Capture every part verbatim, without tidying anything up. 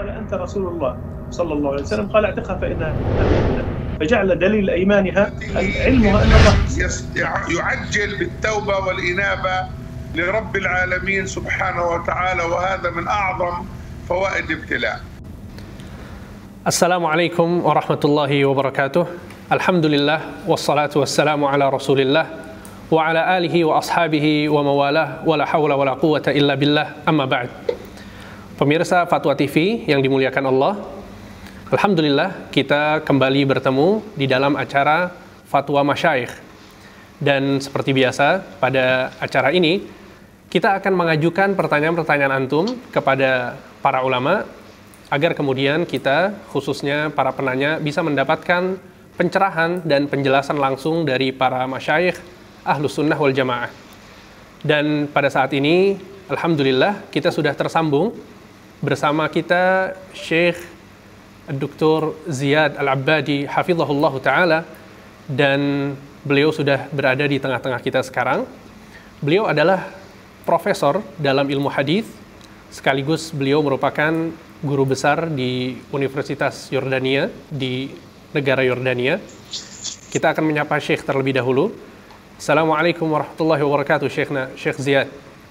قال أنت رسول الله صلى الله عليه وسلم قال اعتقها فإنها مؤمنة فجعل دليل إيمانها علمها أن الله يعجل بالتوبة والإنابة لرب العالمين سبحانه وتعالى، وهذا من أعظم فوائد ابتلاء. Assalamualaikum warahmatullahi wabarakatuh. Alhamdulillah wassalatu wassalamu ala Rasulillah wa ala alihi wa ashabihi wa mawalah wa la hawla wa la quwwata illa billah, amma ba'd. Pemirsa Fatwa T V yang dimuliakan Allah, alhamdulillah kita kembali bertemu di dalam acara Fatwa Masyayikh. Dan seperti biasa pada acara ini kita akan mengajukan pertanyaan-pertanyaan antum kepada para ulama agar kemudian kita, khususnya para penanya, bisa mendapatkan pencerahan dan penjelasan langsung dari para masyayikh Ahlus Sunnah wal Jamaah. Dan pada saat ini, alhamdulillah, kita sudah tersambung bersama kita Syekh Doktor Ziyad Al-Abbadi hafizahullah ta'ala, dan beliau sudah berada di tengah-tengah kita sekarang. Beliau adalah profesor dalam ilmu hadis, sekaligus beliau merupakan guru besar di Universitas Yordania di negara Yordania. Kita akan menyapa Syekh terlebih dahulu. Assalamualaikum warahmatullahi wabarakatuh, Syekhna, Syekh Ziyad.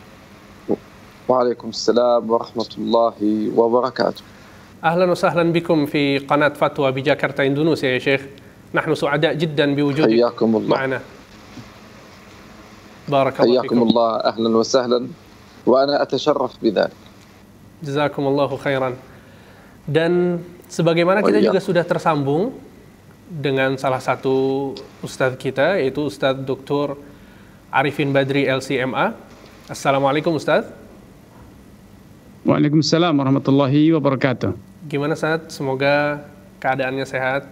Waalaikumsalam warahmatullahi wabarakatuh. Ahlan wa sahlan bikum fi qanat Fatwa bi Jakarta, Indonesia ya Syekh. Nahnu su'ada jiddan biwujudik ma'ana. Barakallahu fikum. Hayyakumullah, ahlan wa sahlan. Wa ana atasharraf bidzalik. Jazakumullahu khairan. Dan sebagaimana kita juga sudah tersambung dengan salah satu ustadz kita, yaitu Ustadz Doktor Arifin Badri L C M A. Assalamualaikum Ustadz. Waalaikumsalam warahmatullahi wabarakatuh. Gimana Ustadz? Semoga keadaannya sehat.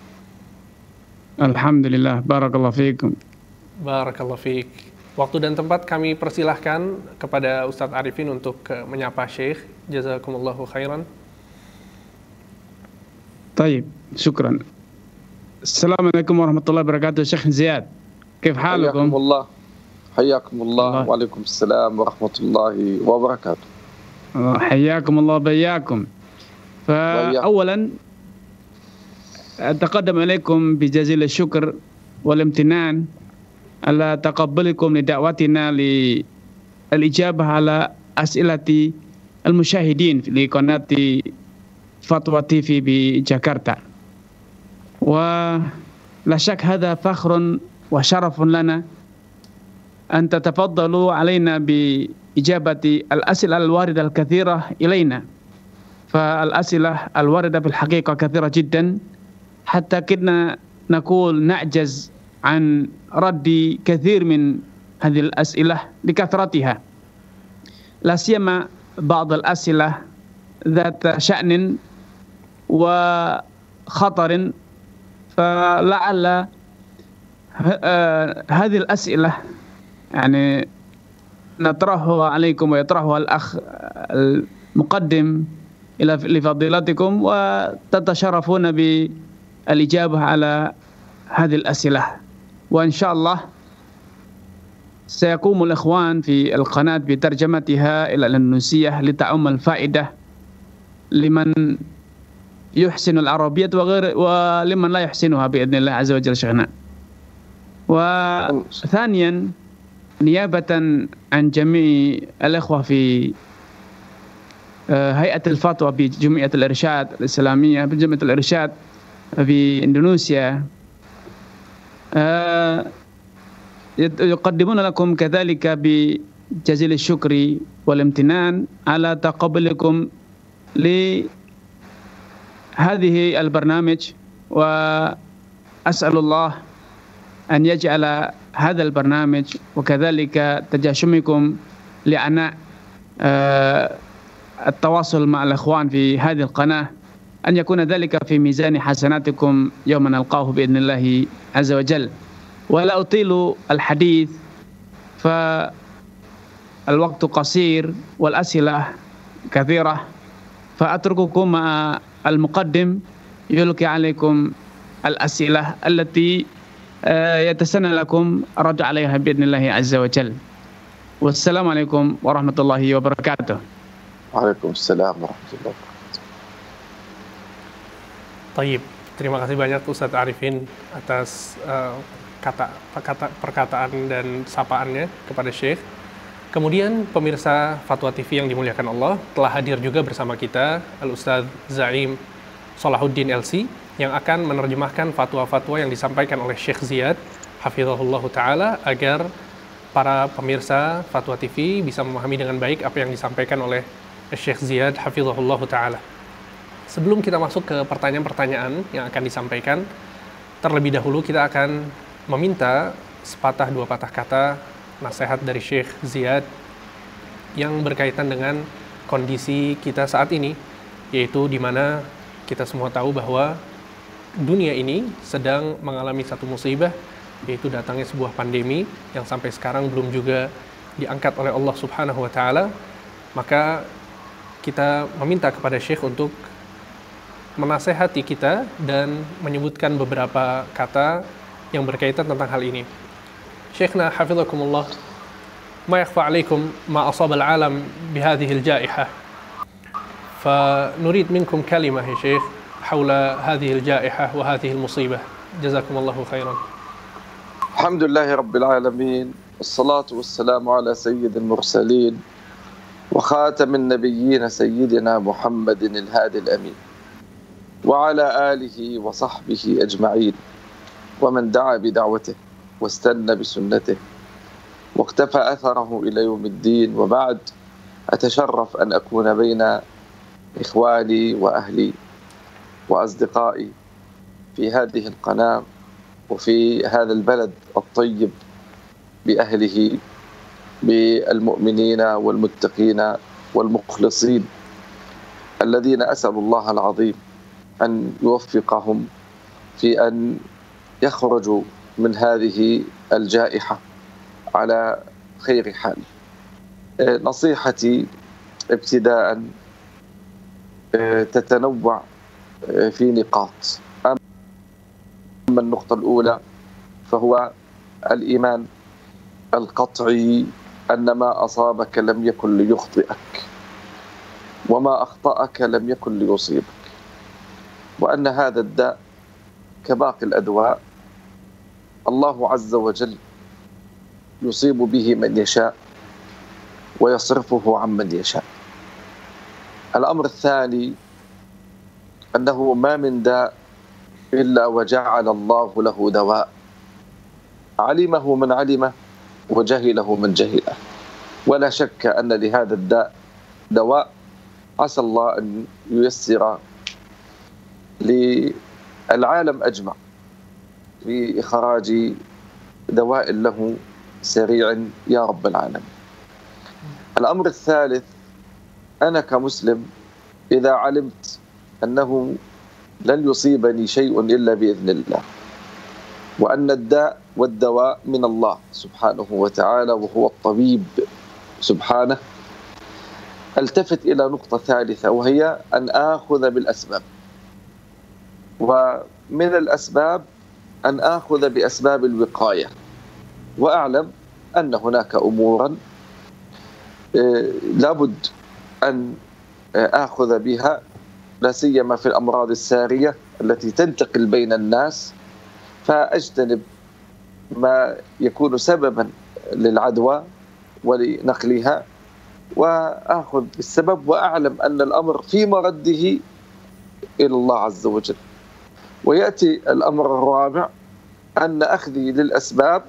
Alhamdulillah, barakallahu fiikum. Barakallahu fiik. Waktu dan tempat kami persilahkan kepada Ustadz Arifin untuk uh, menyapa Syekh. Jazakumullahu khairan. Taib, syukran. Assalamualaikum warahmatullahi wabarakatuh. Syekh Ziyad, كيف حالكم؟ Hayyakumullah. Hayyakumullah. Waalaikumsalam warahmatullahi wabarakatuh. حياكم الله بياكم. فأولا أتقدم إليكم بجزيل الشكر والامتنان على تقبلكم لدعوتنا للإجابة على أسئلة المشاهدين لقناة فتوى تي في بجاكرتا. ولا شك هذا فخر وشرف لنا أن تتفضلوا علينا بإجابة الأسئلة الواردة الكثيرة إلينا. فالأسئلة الواردة في الحقيقة كثيرة جدا، حتى كنا نقول نعجز عن رد كثير من هذه الأسئلة لكثرتها، لا سيما بعض الأسئلة ذات شأن وخطر. فلعل هذه الأسئلة يعني نطرحها عليكم ويطرحها الأخ المقدم إلى لفضيلتكم، وتتشرفون بالإجابة على هذه الأسئلة. وإن شاء الله سيقوم الإخوان في القناة بترجمتها إلى الإندونيسية لتعم الفائدة لمن يحسن العربية وغير ولمن لا يحسنها بإذن الله عز وجل شيخنا. وثانيا نيابة عن جميع الإخوة في هيئة الفتوى بجمعية الإرشاد الإسلامية بجمعية الإرشاد في إندونيسيا، يقدمون لكم كذلك بجزيل الشكر والامتنان على تقبلكم لهذه البرنامج. وأسأل الله أن يجعل هذا البرنامج وكذلك تجاشمكم لعناء التواصل مع الإخوان في هذه القناة أن يكون ذلك في ميزان حسناتكم يوم نلقاه بإذن الله عز وجل. ولا أطيل الحديث فالوقت قصير والأسئلة كثيرة، فأترككم مع المقدم يلقي عليكم الأسئلة التي يتسنى لكم الرد عليها بإذن الله عز وجل. والسلام عليكم ورحمة الله وبركاته. وعليكم السلام ورحمة الله وبركاته. Taib. Terima kasih banyak Ustadz Arifin atas uh, kata, kata perkataan dan sapaannya kepada Syekh. Kemudian pemirsa Fatwa T V yang dimuliakan Allah, telah hadir juga bersama kita Al-Ustadz Zaim Salahuddin L C yang akan menerjemahkan fatwa-fatwa yang disampaikan oleh Syekh Ziyad hafizahullah ta'ala agar para pemirsa Fatwa T V bisa memahami dengan baik apa yang disampaikan oleh Syekh Ziyad hafizahullah ta'ala. Sebelum kita masuk ke pertanyaan-pertanyaan yang akan disampaikan, terlebih dahulu kita akan meminta sepatah dua patah kata nasihat dari Syekh Ziyad yang berkaitan dengan kondisi kita saat ini, yaitu di mana kita semua tahu bahwa dunia ini sedang mengalami satu musibah, yaitu datangnya sebuah pandemi yang sampai sekarang belum juga diangkat oleh Allah Subhanahu wa taala. Maka kita meminta kepada Syekh untuk menasehati kita dan menyebutkan beberapa kata yang berkaitan tentang hal ini. Syekhna hafizakumullah, ma yakhfa alaikum ma asaba al-alam bihadhihi al-jaiha. Fa nurid minkum kalimah ya Syekh hawla hadhihi al-jaiha wa hadhihi al-musibah. Jazakumullahu khairan. Alhamdulillahi rabbil alamin. Wassalatu wassalamu ala sayyidil mursalin wa khatamin nabiyyin sayyidina Muhammadin al-hadi al-amin. وعلى آله وصحبه أجمعين ومن دعا بدعوته واستنى بسنته واقتفى أثره إلى يوم الدين. وبعد، أتشرف أن أكون بين إخواني وأهلي وأصدقائي في هذه القناة وفي هذا البلد الطيب بأهله بالمؤمنين والمتقين والمخلصين الذين أسأل الله العظيم أن يوفقهم في أن يخرجوا من هذه الجائحة على خير حال. نصيحتي ابتداء تتنوع في نقاط. أما النقطة الأولى فهو الإيمان القطعي أن ما أصابك لم يكن ليخطئك وما أخطأك لم يكن ليصيبك، وأن هذا الداء كباقي الأدواء الله عز وجل يصيب به من يشاء ويصرفه عن من يشاء. الأمر الثاني أنه ما من داء إلا وجعل الله له دواء، علمه من علمه وجهله من جهله، ولا شك أن لهذا الداء دواء. عسى الله أن ييسر للعالم أجمع بإخراج دواء له سريع يا رب العالمين. الأمر الثالث، أنا كمسلم إذا علمت أنه لن يصيبني شيء إلا بإذن الله، وأن الداء والدواء من الله سبحانه وتعالى وهو الطبيب سبحانه، التفت إلى نقطة ثالثة وهي أن آخذ بالأسباب. ومن الأسباب أن آخذ بأسباب الوقاية، وأعلم أن هناك أمورا لابد أن آخذ بها، لا سيما في الأمراض السارية التي تنتقل بين الناس، فأجتنب ما يكون سببا للعدوى ولنقلها وآخذ بالسبب، وأعلم أن الأمر في مرده إلى الله عز وجل. ويأتي الأمر الرابع أن أخذي للأسباب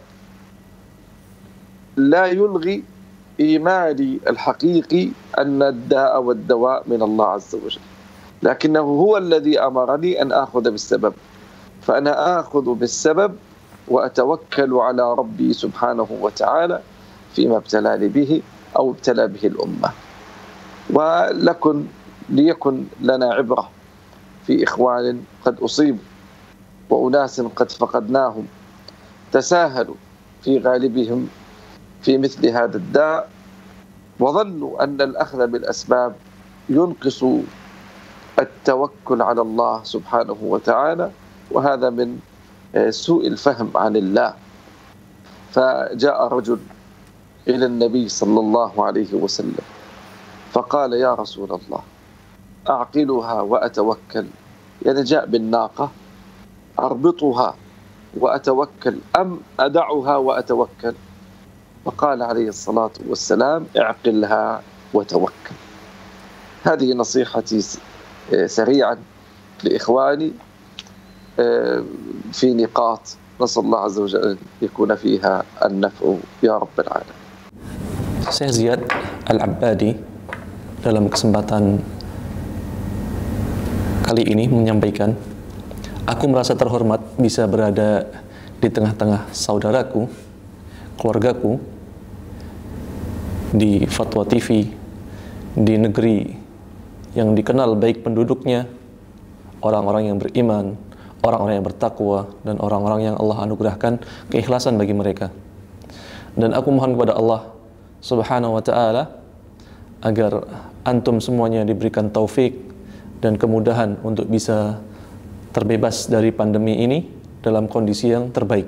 لا يلغي إيماني الحقيقي أن الداء والدواء من الله عز وجل، لكنه هو الذي أمرني أن آخذ بالسبب، فأنا آخذ بالسبب وأتوكل على ربي سبحانه وتعالى فيما ابتلاني به أو ابتلى به الأمة. ولكن ليكن لنا عبرة في إخوان قد أصيبوا وأناس قد فقدناهم تساهلوا في غالبهم في مثل هذا الداء، وظنوا أن الأخذ بالأسباب ينقص التوكل على الله سبحانه وتعالى، وهذا من سوء الفهم عن الله. فجاء رجل إلى النبي صلى الله عليه وسلم فقال: يا رسول الله، أعقلها وأتوكل يعني جاء بالناقة أربطها وأتوكل أم أدعها وأتوكل؟ فقال عليه الصلاة والسلام اعقلها وتوكل. هذه نصيحتي سريعا لإخواني في نقاط نسأل الله عز وجل أن يكون فيها النفع يا رب العالمين. Saya Ziyad Al-Abbadi dalam kesempatan kali ini menyampaikan, aku merasa terhormat bisa berada di tengah-tengah saudaraku, keluargaku, di Fatwa T V, di negeri yang dikenal baik penduduknya, orang-orang yang beriman, orang-orang yang bertakwa, dan orang-orang yang Allah anugerahkan keikhlasan bagi mereka. Dan aku mohon kepada Allah Subhanahu wa ta'ala agar antum semuanya diberikan taufik dan kemudahan untuk bisa terbebas dari pandemi ini dalam kondisi yang terbaik.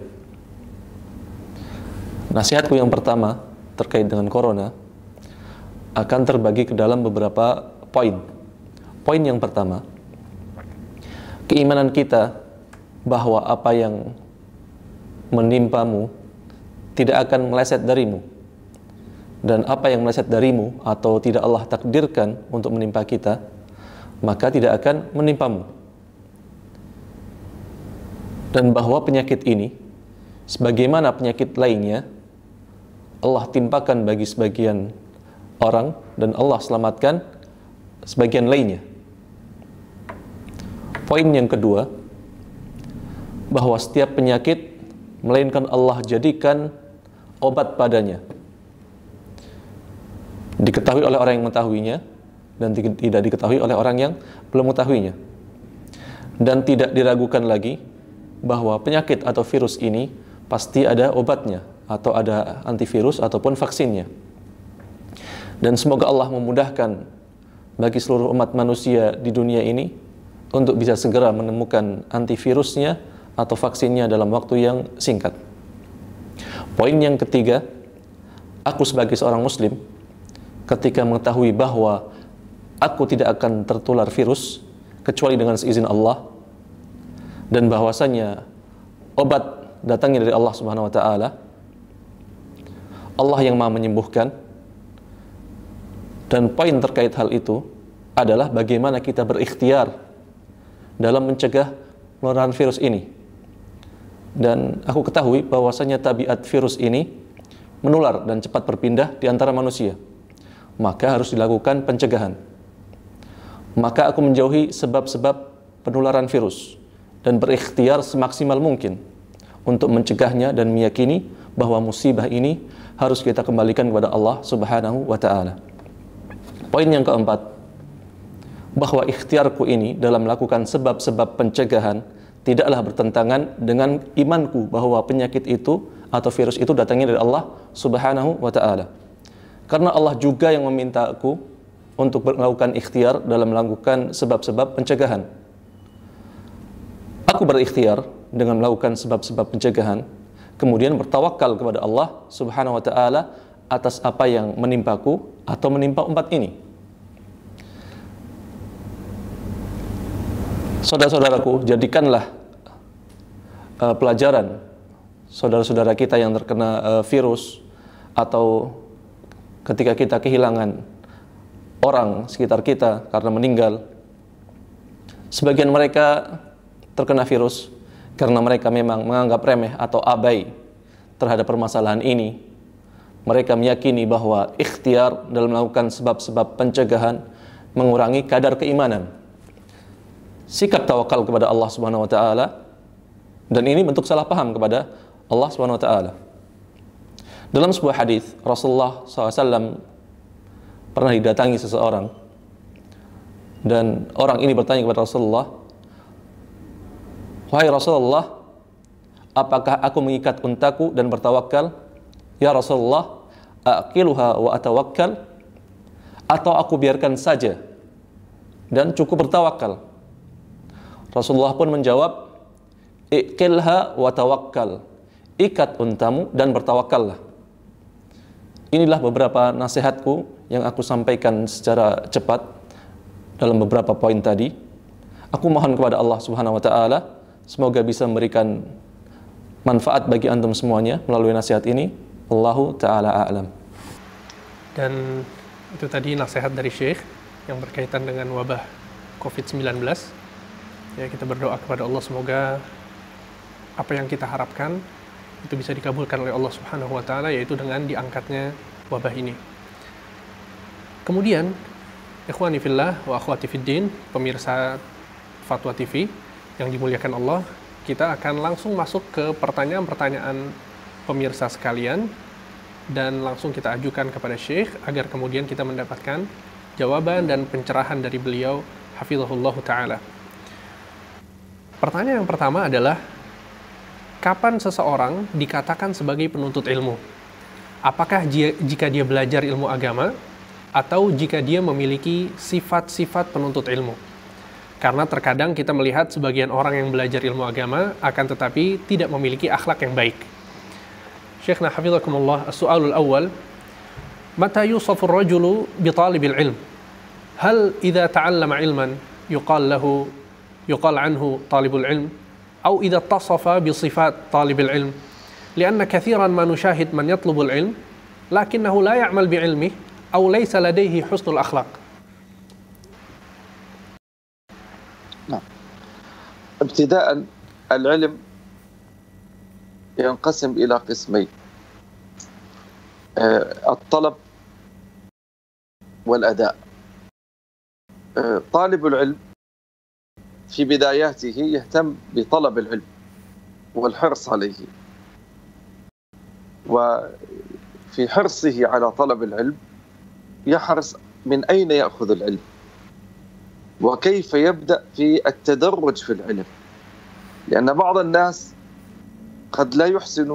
Nasihatku yang pertama terkait dengan corona akan terbagi ke dalam beberapa poin. Poin yang pertama, keimanan kita bahwa apa yang menimpamu tidak akan meleset darimu, dan apa yang meleset darimu atau tidak Allah takdirkan untuk menimpa kita, maka tidak akan menimpamu. Dan bahwa penyakit ini, sebagaimana penyakit lainnya, Allah timpakan bagi sebagian orang dan Allah selamatkan sebagian lainnya. Poin yang kedua, bahwa setiap penyakit melainkan Allah jadikan obat padanya. Diketahui oleh orang yang mengetahuinya dan tidak diketahui oleh orang yang belum mengetahuinya. Dan tidak diragukan lagi bahwa penyakit atau virus ini pasti ada obatnya atau ada antivirus ataupun vaksinnya. Dan semoga Allah memudahkan bagi seluruh umat manusia di dunia ini untuk bisa segera menemukan antivirusnya atau vaksinnya dalam waktu yang singkat. Poin yang ketiga, aku sebagai seorang muslim ketika mengetahui bahwa aku tidak akan tertular virus kecuali dengan seizin Allah, dan bahwasanya obat datangnya dari Allah Subhanahu wa ta'ala, Allah yang Maha menyembuhkan. Dan poin terkait hal itu adalah bagaimana kita berikhtiar dalam mencegah penularan virus ini. Dan aku ketahui bahwasanya tabiat virus ini menular dan cepat berpindah di antara manusia, maka harus dilakukan pencegahan. Maka aku menjauhi sebab-sebab penularan virus dan berikhtiar semaksimal mungkin untuk mencegahnya dan meyakini bahwa musibah ini harus kita kembalikan kepada Allah Subhanahu wa ta'ala. Poin yang keempat, bahwa ikhtiarku ini dalam melakukan sebab-sebab pencegahan tidaklah bertentangan dengan imanku bahwa penyakit itu atau virus itu datangnya dari Allah Subhanahu wa ta'ala. Karena Allah juga yang meminta aku untuk melakukan ikhtiar dalam melakukan sebab-sebab pencegahan. Aku berikhtiar dengan melakukan sebab-sebab pencegahan, kemudian bertawakal kepada Allah Subhanahu wa ta'ala atas apa yang menimpaku atau menimpa umat ini. Saudara-saudaraku, jadikanlah uh, pelajaran saudara-saudara kita yang terkena uh, virus, atau ketika kita kehilangan orang sekitar kita karena meninggal. Sebagian mereka terkena virus karena mereka memang menganggap remeh atau abai terhadap permasalahan ini. Mereka meyakini bahwa ikhtiar dalam melakukan sebab-sebab pencegahan mengurangi kadar keimanan, sikap tawakal kepada Allah Subhanahu wa ta'ala, dan ini bentuk salah paham kepada Allah Subhanahu wa ta'ala. Dalam sebuah hadis, Rasulullah shallallahu alaihi wasallam pernah didatangi seseorang, dan orang ini bertanya kepada Rasulullah, "Wahai Rasulullah, apakah aku mengikat untaku dan bertawakal? Ya Rasulullah, aqiluha wa atawakkal, atau aku biarkan saja dan cukup bertawakal?" Rasulullah pun menjawab, "Iqilha wa tawakkal." Ikat untamu dan bertawakallah. Inilah beberapa nasihatku yang aku sampaikan secara cepat dalam beberapa poin tadi. Aku mohon kepada Allah Subhanahu wa taala semoga bisa memberikan manfaat bagi antum semuanya melalui nasihat ini. Allahu taala a'lam. Dan itu tadi nasihat dari Syekh yang berkaitan dengan wabah covid sembilan belas. Ya, kita berdoa kepada Allah semoga apa yang kita harapkan itu bisa dikabulkan oleh Allah Subhanahu wa taala, yaitu dengan diangkatnya wabah ini. Kemudian, ikhwani fillah wa akhwati fiddin, pemirsa Fatwa T V yang dimuliakan Allah, kita akan langsung masuk ke pertanyaan-pertanyaan pemirsa sekalian dan langsung kita ajukan kepada Syekh agar kemudian kita mendapatkan jawaban dan pencerahan dari beliau hafizahullah ta'ala. Pertanyaan yang pertama adalah, kapan seseorang dikatakan sebagai penuntut ilmu? Apakah jika dia belajar ilmu agama atau jika dia memiliki sifat-sifat penuntut ilmu? Karena terkadang kita melihat sebagian orang yang belajar ilmu agama akan tetapi tidak memiliki akhlak yang baik. Syekhna hafizakumullah, as-su'alul awal, mata yusafu ar-rajulu bi talibil ilm? Hal idza ta'allama ilman yuqal lahu yuqal anhu talibul ilm أو إذا اتصف بصفات طالب العلم لأن كثيرا ما نشاهد من يطلب العلم لكنه لا يعمل بعلمه أو ليس لديه حسن الأخلاق. نعم. ابتداء العلم ينقسم إلى قسمين: الطلب والأداء. طالب العلم في بداياته يهتم بطلب العلم والحرص عليه، وفي حرصه على طلب العلم يحرص من أين يأخذ العلم وكيف يبدأ في التدرج في العلم، لأن بعض الناس قد لا يحسن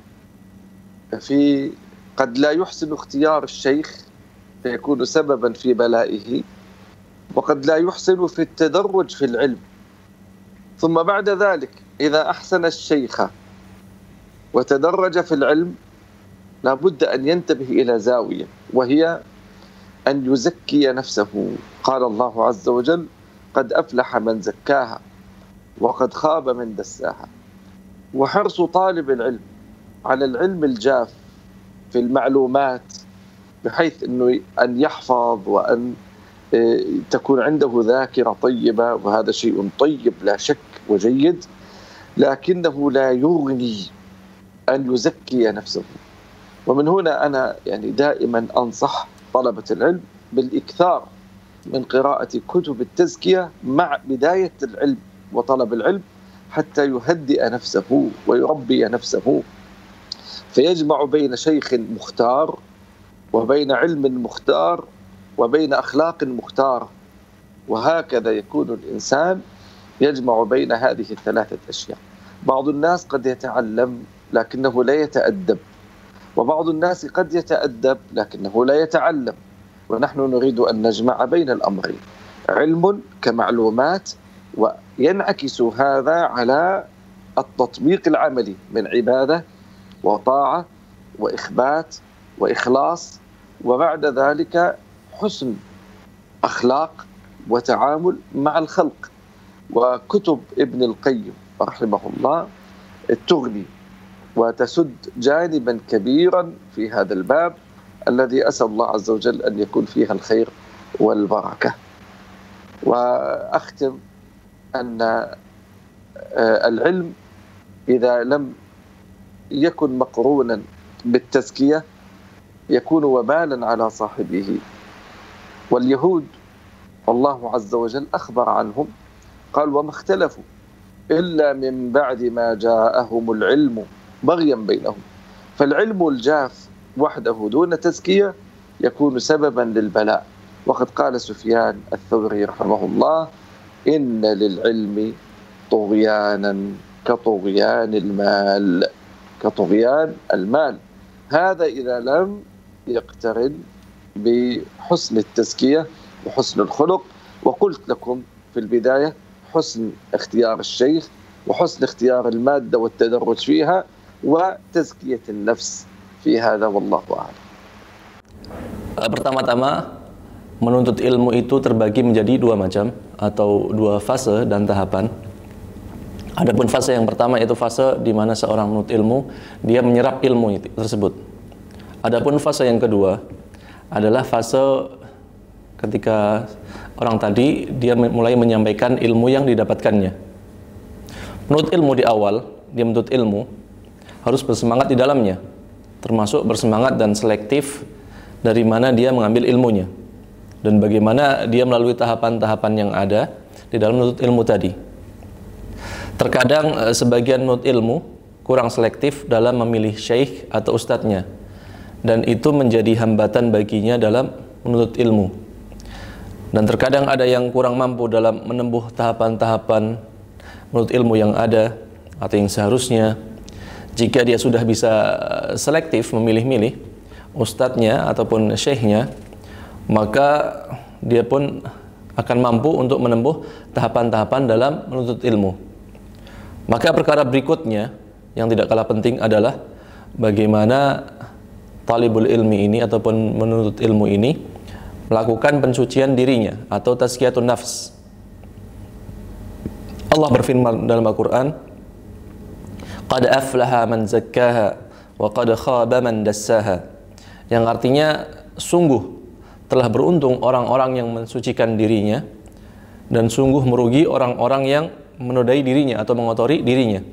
في قد لا يحسن اختيار الشيخ فيكون سببا في بلائه، وقد لا يحسن في التدرج في العلم، ثم بعد ذلك إذا أحسن الشيخ وتدرج في العلم لابد أن ينتبه إلى زاوية، وهي أن يزكي نفسه. قال الله عز وجل: قد أفلح من زكاها وقد خاب من دساها. وحرص طالب العلم على العلم الجاف في المعلومات بحيث أنه أن يحفظ وأن تكون عنده ذاكرة طيبة، وهذا شيء طيب لا شك وجيد، لكنه لا يغني أن يزكي نفسه. ومن هنا أنا يعني دائما أنصح طلبة العلم بالإكثار من قراءة كتب التزكية مع بداية العلم وطلب العلم حتى يهدئ نفسه ويربي نفسه، فيجمع بين شيخ مختار وبين علم مختار وبين أخلاق مختارة، وهكذا يكون الإنسان يجمع بين هذه الثلاثة أشياء. بعض الناس قد يتعلم لكنه لا يتأدب، وبعض الناس قد يتأدب لكنه لا يتعلم، ونحن نريد أن نجمع بين الأمرين، علم كمعلومات، وينعكس هذا على التطبيق العملي من عبادة وطاعة وإخبات وإخلاص، وبعد ذلك حسن أخلاق وتعامل مع الخلق. وكتب ابن القيم رحمه الله تغني وتسد جانبا كبيرا في هذا الباب الذي أسأل الله عز وجل أن يكون فيها الخير والبركة. وأختم أن العلم إذا لم يكن مقرونا بالتزكية يكون وبالا على صاحبه. واليهود الله عز وجل أخبر عنهم قال: وما اختلفوا إلا من بعد ما جاءهم العلم بغيا بينهم. فالعلم الجاف وحده دون تزكية يكون سببا للبلاء. وقد قال سفيان الثوري رحمه الله: إن للعلم طغيانا كطغيان المال كطغيان المال. هذا إذا لم يقترن بحسن التزكية وحسن الخلق. وقلت لكم في البداية حسن اختيار الشيخ وحسن اختيار المادة والتدرج فيها وتزكية النفس في هذا والله أعلم. Pertama-tama menuntut ilmu itu terbagi menjadi dua macam atau dua fase dan tahapan. Adapun fase yang pertama itu fase di mana seorang menuntut ilmu dia menyerap ilmu itu, tersebut. Adapun fase yang kedua adalah fase ketika orang tadi dia mulai menyampaikan ilmu yang didapatkannya. Menuntut ilmu di awal, dia menuntut ilmu harus bersemangat di dalamnya, termasuk bersemangat dan selektif dari mana dia mengambil ilmunya dan bagaimana dia melalui tahapan-tahapan yang ada di dalam menuntut ilmu tadi. Terkadang sebagian menuntut ilmu kurang selektif dalam memilih syekh atau ustadznya, dan itu menjadi hambatan baginya dalam menuntut ilmu. Dan terkadang ada yang kurang mampu dalam menempuh tahapan-tahapan menuntut ilmu yang ada atau yang seharusnya. Jika dia sudah bisa selektif memilih-milih ustadznya ataupun syekhnya, maka dia pun akan mampu untuk menempuh tahapan-tahapan dalam menuntut ilmu. Maka perkara berikutnya yang tidak kalah penting adalah bagaimana talibul ilmi ini ataupun menuntut ilmu ini melakukan pensucian dirinya atau tazkiyatun nafs. Allah berfirman dalam Al-Quran, qad aflaha man zakkaha wa qad khaba man dassaha, yang artinya sungguh telah beruntung orang-orang yang mensucikan dirinya dan sungguh merugi orang-orang yang menodai dirinya atau mengotori dirinya.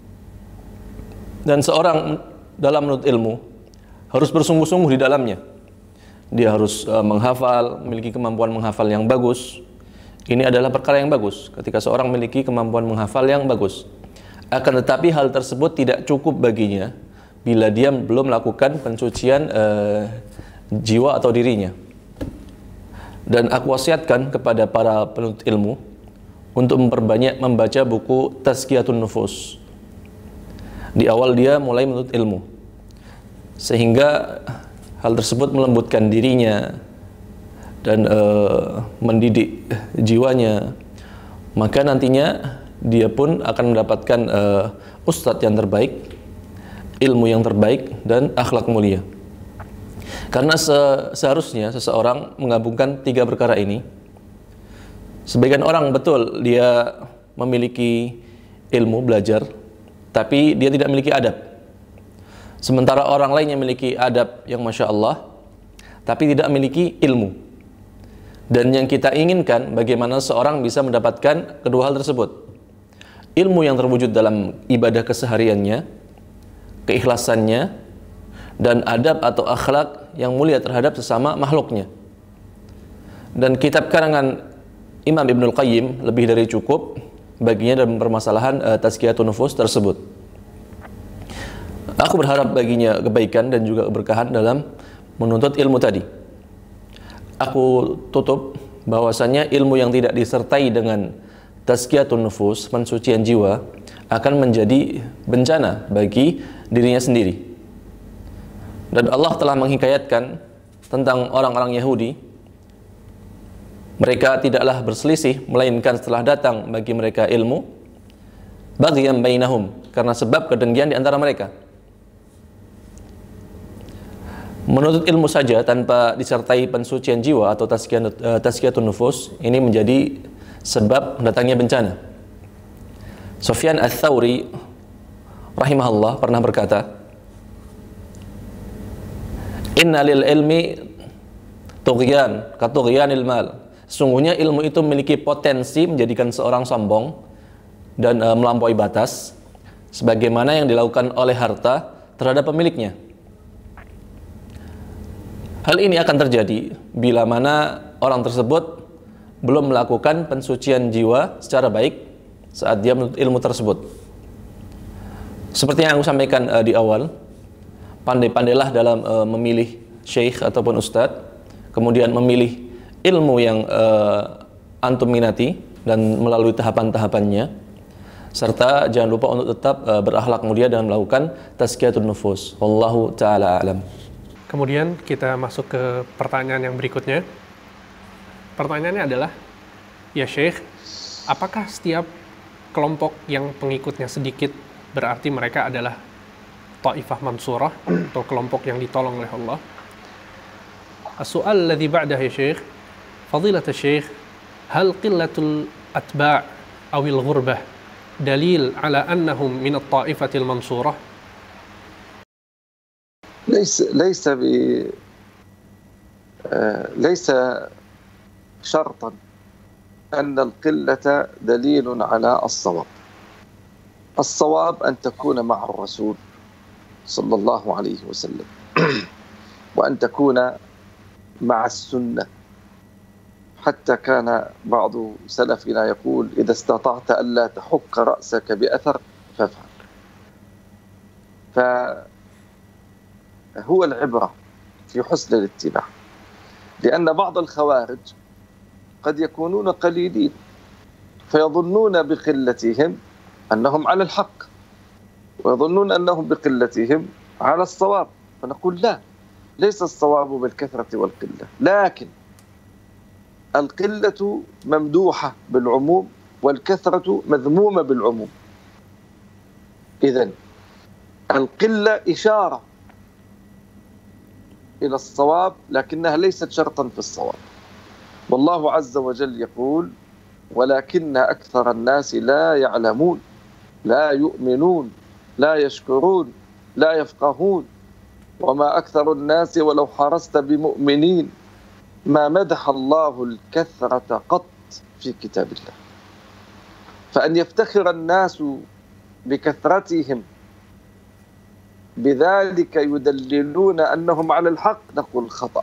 Dan seorang dalam menuntut ilmu harus bersungguh-sungguh di dalamnya. Dia harus uh, menghafal, memiliki kemampuan menghafal yang bagus. Ini adalah perkara yang bagus ketika seorang memiliki kemampuan menghafal yang bagus. Akan tetapi hal tersebut tidak cukup baginya bila dia belum melakukan pensucian uh, jiwa atau dirinya. Dan aku wasiatkan kepada para penuntut ilmu untuk memperbanyak membaca buku Tazkiyatun Nufus. Di awal dia mulai menuntut ilmu, sehingga hal tersebut melembutkan dirinya dan uh, mendidik jiwanya. Maka nantinya dia pun akan mendapatkan uh, ustadz yang terbaik, ilmu yang terbaik, dan akhlak mulia. Karena se seharusnya seseorang menggabungkan tiga perkara ini. Sebagian orang betul dia memiliki ilmu, belajar, tapi dia tidak memiliki adab. Sementara orang lain yang memiliki adab yang Masya Allah, tapi tidak memiliki ilmu. Dan yang kita inginkan bagaimana seorang bisa mendapatkan kedua hal tersebut. Ilmu yang terwujud dalam ibadah kesehariannya, keikhlasannya, dan adab atau akhlak yang mulia terhadap sesama makhluknya. Dan kitab karangan Imam Ibnul Qayyim lebih dari cukup baginya dalam permasalahan uh, Tazkiyatun Nufus tersebut. Aku berharap baginya kebaikan dan juga keberkahan dalam menuntut ilmu tadi. Aku tutup bahwasanya ilmu yang tidak disertai dengan Tazkiyatun Nufus, pensucian jiwa, akan menjadi bencana bagi dirinya sendiri. Dan Allah telah menghikayatkan tentang orang-orang Yahudi. Mereka tidaklah berselisih, melainkan setelah datang bagi mereka ilmu, baghyan bainahum, karena sebab kedengkian di antara mereka. Menuntut ilmu saja tanpa disertai pensucian jiwa atau tazkiyatun nufus, ini menjadi sebab datangnya bencana. Sufyan Ats-Tsauri rahimahullah pernah berkata, inna lil ilmi tughyan ka tughyanil mal. Sesungguhnya ilmu itu memiliki potensi menjadikan seorang sombong dan e, melampaui batas, sebagaimana yang dilakukan oleh harta terhadap pemiliknya. Hal ini akan terjadi bila mana orang tersebut belum melakukan pensucian jiwa secara baik saat dia menuntut ilmu tersebut. Seperti yang aku sampaikan e, di awal, pandai-pandailah dalam e, memilih syekh ataupun ustadz, kemudian memilih ilmu yang uh, antum minati dan melalui tahapan-tahapannya, serta jangan lupa untuk tetap uh, berakhlak mulia dan melakukan tazkiyatun nufus. Wallahu ta'ala alam. Kemudian kita masuk ke pertanyaan yang berikutnya. Pertanyaannya adalah, ya Syekh, apakah setiap kelompok yang pengikutnya sedikit berarti mereka adalah Ta'ifah Mansurah atau kelompok yang ditolong oleh Allah? As-su'al alladhi ba'dah ya Syekh, فضيلة الشيخ هل قلة الأتباع أو الغربة دليل على أنهم من الطائفة المنصورة؟ ليس ليس ب ليس شرطا أن القلة دليل على الصواب. الصواب أن تكون مع الرسول صلى الله عليه وسلم وأن تكون مع السنة، حتى كان بعض سلفنا يقول إذا استطعت ألا تحك رأسك بأثر فافعل. فهو العبرة في حسن الاتباع، لأن بعض الخوارج قد يكونون قليلين فيظنون بقلتهم أنهم على الحق ويظنون أنهم بقلتهم على الصواب، فنقول لا، ليس الصواب بالكثرة والقلة، لكن القلة ممدوحة بالعموم والكثرة مذمومة بالعموم. إذن القلة إشارة إلى الصواب لكنها ليست شرطا في الصواب. والله عز وجل يقول ولكن أكثر الناس لا يعلمون لا يؤمنون لا يشكرون لا يفقهون وما أكثر الناس ولو حرصت بمؤمنين. ما مدح الله الكثرة قط في كتاب الله، فأن يفتخر الناس بكثرتهم بذلك يدللون أنهم على الحق نقول خطأ،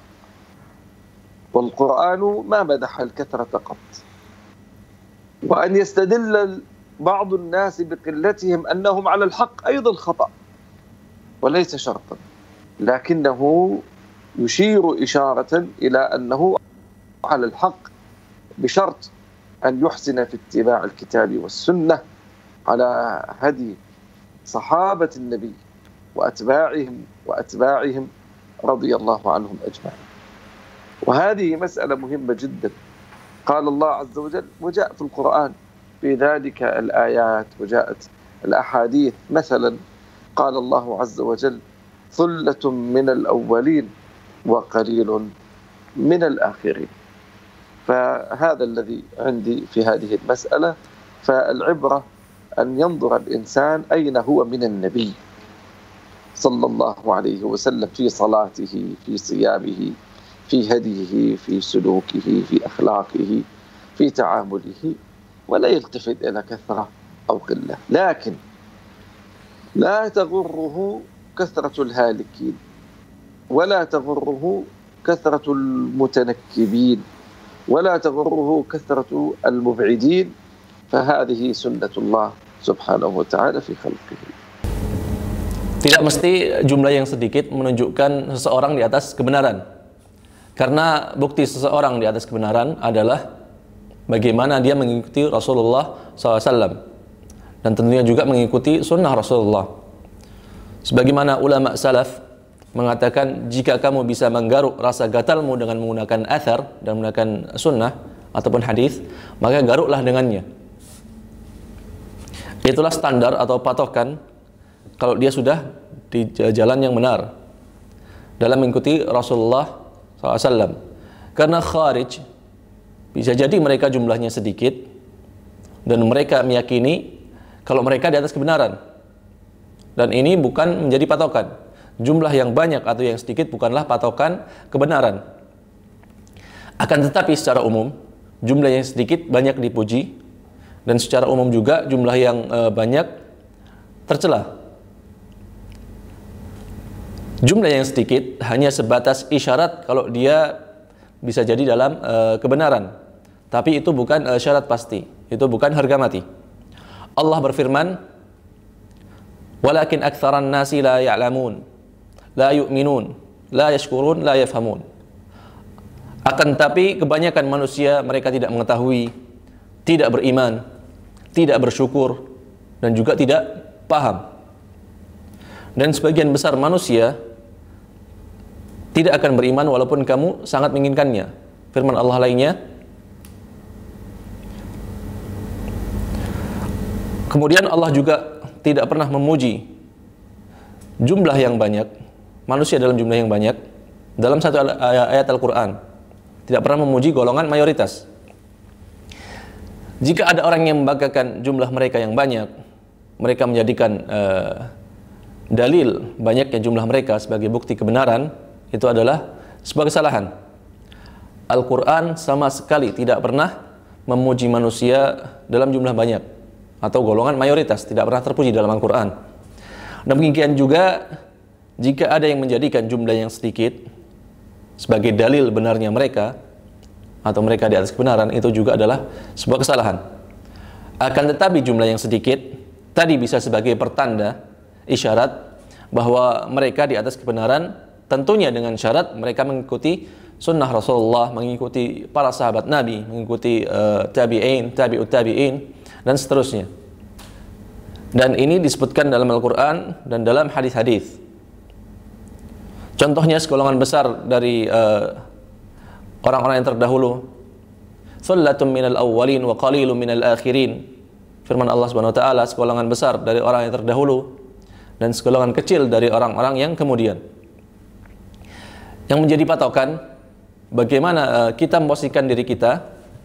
والقرآن ما مدح الكثرة قط. وأن يستدل بعض الناس بقلتهم أنهم على الحق أيضا خطأ وليس شرطا، لكنه يشير إشارة إلى أنه على الحق بشرط أن يحسن في اتباع الكتاب والسنة على هدي صحابة النبي وأتباعهم وأتباعهم رضي الله عنهم أجمعين. وهذه مسألة مهمة جدا. قال الله عز وجل وجاء في القرآن في ذلك الآيات وجاءت الأحاديث، مثلا قال الله عز وجل ثلة من الأولين وقليل من الآخرين. فهذا الذي عندي في هذه المسألة. فالعبرة أن ينظر الإنسان أين هو من النبي صلى الله عليه وسلم في صلاته في صيامه في هديه في سلوكه في أخلاقه في تعامله، ولا يلتفت إلى كثرة أو قلة. لكن لا تغره كثرة الهالكين ولا تغره كثرة المتنكبين ولا تغره كثرة المبعدين، فهذه سنة الله سبحانه وتعالى في خلقه. Tidak mesti jumlah yang sedikit menunjukkan seseorang di atas kebenaran, karena bukti seseorang di atas kebenaran adalah bagaimana dia mengikuti Rasulullah shallallahu alaihi wasallam dan tentunya juga mengikuti sunnah Rasulullah. Sebagaimana ulama salaf mengatakan, jika kamu bisa menggaruk rasa gatalmu dengan menggunakan athar dan menggunakan sunnah ataupun hadis, maka garuklah dengannya. Itulah standar atau patokan kalau dia sudah di jalan yang benar dalam mengikuti Rasulullah shallallahu alaihi wasallam. Karena kharij bisa jadi mereka jumlahnya sedikit dan mereka meyakini kalau mereka di atas kebenaran, dan ini bukan menjadi patokan. Jumlah yang banyak atau yang sedikit bukanlah patokan kebenaran. Akan tetapi secara umum jumlah yang sedikit banyak dipuji, dan secara umum juga jumlah yang e, banyak tercela. Jumlah yang sedikit hanya sebatas isyarat kalau dia bisa jadi dalam e, kebenaran, tapi itu bukan e, syarat pasti, itu bukan harga mati. Allah berfirman, walakin aktsaran nasi la ya'lamun la yu'minun la yashkurun la yafhamun. Akan tapi kebanyakan manusia mereka tidak mengetahui, tidak beriman, tidak bersyukur, dan juga tidak paham. Dan sebagian besar manusia tidak akan beriman walaupun kamu sangat menginginkannya. Firman Allah lainnya, kemudian Allah juga tidak pernah memuji jumlah yang banyak, manusia dalam jumlah yang banyak dalam satu ayat Al-Quran. tidak pernah memuji golongan mayoritas. Jika ada orang yang membanggakan jumlah mereka yang banyak, mereka menjadikan uh, dalil banyaknya jumlah mereka sebagai bukti kebenaran, itu adalah sebuah kesalahan. Al-Quran sama sekali tidak pernah memuji manusia dalam jumlah banyak atau golongan mayoritas, tidak pernah terpuji dalam Al-Quran. Demikian juga jika ada yang menjadikan jumlah yang sedikit sebagai dalil benarnya mereka atau mereka di atas kebenaran, itu juga adalah sebuah kesalahan. Akan tetapi jumlah yang sedikit tadi bisa sebagai pertanda, isyarat bahwa mereka di atas kebenaran, tentunya dengan syarat mereka mengikuti sunnah Rasulullah, mengikuti para sahabat Nabi, mengikuti uh, tabi'in, tabi'ut tabi'in, dan seterusnya. Dan ini disebutkan dalam Al-Quran dan dalam hadis-hadis. Contohnya segolongan besar dari uh, orang-orang yang terdahulu, "Thullatun minal awwalin wa qalilun minal akhirin." Firman Allah Subhanahu wa taala, segolongan besar dari orang yang terdahulu dan segolongan kecil dari orang-orang yang kemudian. Yang menjadi patokan bagaimana uh, kita memposisikan diri kita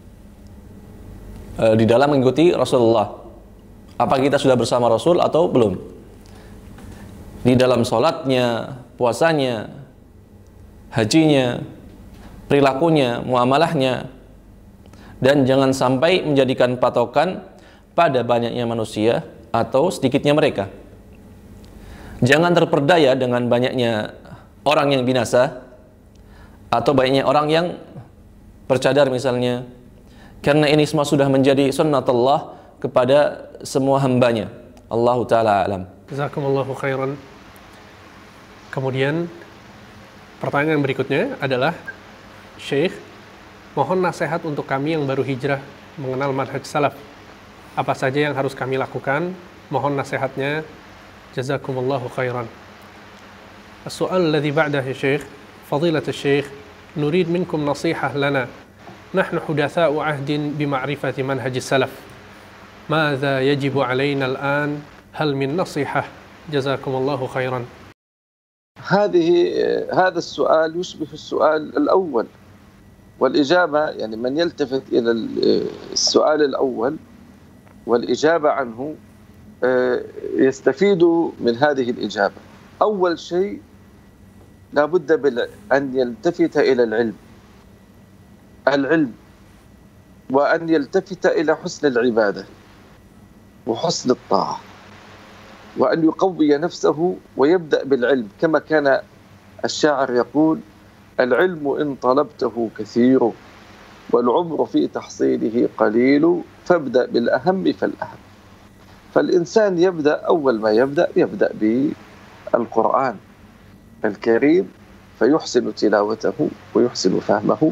uh, di dalam mengikuti Rasulullah. Apa kita sudah bersama Rasul atau belum? Di dalam sholatnya, puasanya, hajinya, perilakunya, muamalahnya. Dan jangan sampai menjadikan patokan pada banyaknya manusia atau sedikitnya mereka. Jangan terperdaya dengan banyaknya orang yang binasa atau banyaknya orang yang bercadar misalnya, karena ini semua sudah menjadi sunnatullah kepada semua hambanya. Allahu ta'ala alam. Jazakumullahu khairan. Kemudian pertanyaan berikutnya adalah, Syekh, mohon nasihat untuk kami yang baru hijrah mengenal manhaj salaf. Apa saja yang harus kami lakukan? Mohon nasihatnya. Jazakumullahu khairan. As-su'al alladhi ba'dah ya Syekh, fadilat Syekh, nurid minkum nasihah lana. Nahnu hudatha'u ahdin bima'rifati manhaj salaf. Madza yajibu alaina al-an? Hal min nasihah? Jazakumullahu khairan. هذه هذا السؤال يشبه السؤال الأول، والإجابة يعني من يلتفت إلى السؤال الأول والإجابة عنه يستفيد من هذه الإجابة. أول شيء لا بد أن يلتفت إلى العلم العلم وأن يلتفت إلى حسن العبادة وحسن الطاعة، وأن يقوي نفسه ويبدأ بالعلم، كما كان الشاعر يقول: العلم إن طلبته كثير والعمر في تحصيله قليل فابدأ بالأهم فالأهم. فالإنسان يبدأ، أول ما يبدأ يبدأ بالقرآن الكريم فيحسن تلاوته ويحسن فهمه،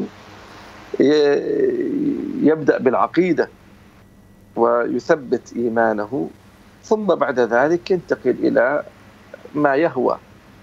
يبدأ بالعقيدة ويثبت إيمانه، ثم بعد ذلك ينتقل إلى ما يهوى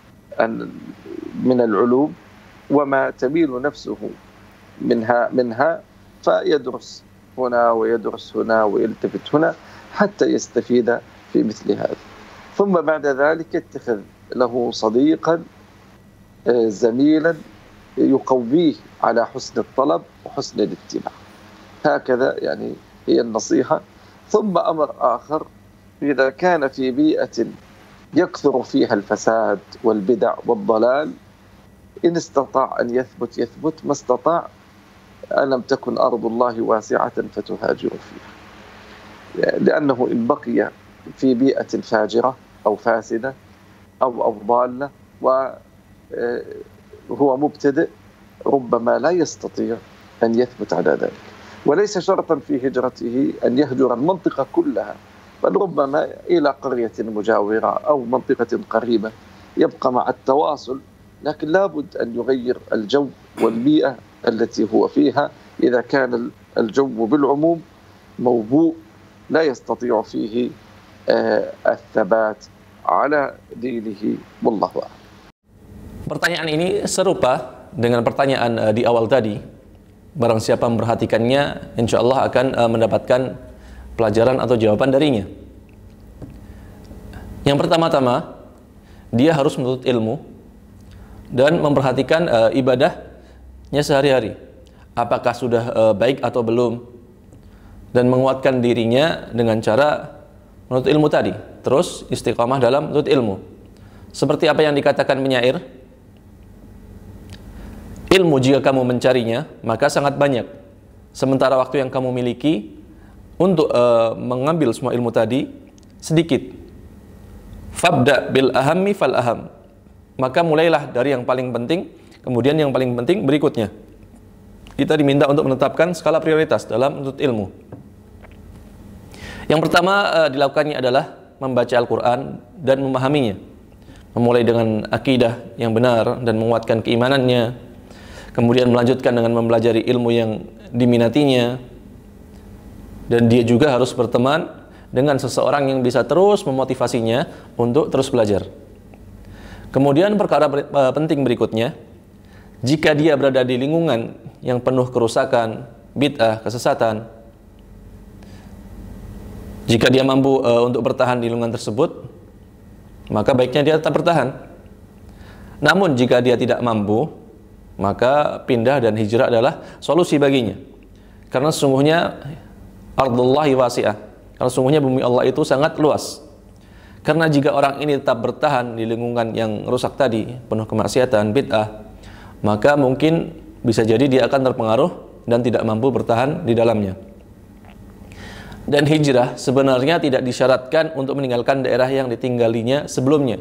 من العلوم وما تميل نفسه منها منها فيدرس هنا ويدرس هنا ويلتفت هنا حتى يستفيد في مثل هذا. ثم بعد ذلك يتخذ له صديقا زميلا يقويه على حسن الطلب وحسن الاتباع. هكذا يعني هي النصيحة. ثم أمر آخر: إذا كان في بيئة يكثر فيها الفساد والبدع والضلال، إن استطاع أن يثبت يثبت، ما استطاع ألم تكن أرض الله واسعة فتهاجر فيها. لأنه إن بقي في بيئة فاجرة أو فاسدة أو أو ضالة وهو مبتدئ ربما لا يستطيع أن يثبت على ذلك. وليس شرطا في هجرته أن يهجر المنطقة كلها، بل ربما إلى قرية مجاورة أو منطقة قريبة يبقى مع التواصل، لكن لابد أن يغير الجو والبيئة التي هو فيها. إذا كان الجو بالعموم موبوء لا يستطيع فيه الثبات على دينه، والله أعلم. Pertanyaan ini serupa dengan pertanyaan di awal tadi. Barang siapa memperhatikannya, insya Allah akan mendapatkan pelajaran atau jawaban darinya. Yang pertama-tama, dia harus menuntut ilmu dan memperhatikan uh, ibadahnya sehari-hari. apakah sudah uh, baik atau belum, dan menguatkan dirinya dengan cara menuntut ilmu tadi, terus istiqamah dalam menuntut ilmu. Seperti apa yang dikatakan penyair, ilmu jika kamu mencarinya maka sangat banyak, sementara waktu yang kamu miliki untuk uh, mengambil semua ilmu tadi sedikit. Fabda bil ahammi fal aham, maka mulailah dari yang paling penting, kemudian yang paling penting berikutnya. Kita diminta untuk menetapkan skala prioritas dalam menuntut ilmu. Yang pertama uh, dilakukannya adalah membaca Al-Quran dan memahaminya, memulai dengan akidah yang benar dan menguatkan keimanannya, kemudian melanjutkan dengan mempelajari ilmu yang diminatinya, dan dia juga harus berteman dengan seseorang yang bisa terus memotivasinya untuk terus belajar. Kemudian perkara ber, uh, penting berikutnya, jika dia berada di lingkungan yang penuh kerusakan, bid'ah, kesesatan, jika dia mampu uh, untuk bertahan di lingkungan tersebut, maka baiknya dia tetap bertahan. Namun jika dia tidak mampu, maka pindah dan hijrah adalah solusi baginya. Karena sesungguhnya ardullahi wasi'ah, karena sesungguhnya bumi Allah itu sangat luas. Karena jika orang ini tetap bertahan di lingkungan yang rusak tadi, penuh kemaksiatan, bid'ah, maka mungkin bisa jadi dia akan terpengaruh dan tidak mampu bertahan di dalamnya. Dan hijrah sebenarnya tidak disyaratkan untuk meninggalkan daerah yang ditinggalinya sebelumnya.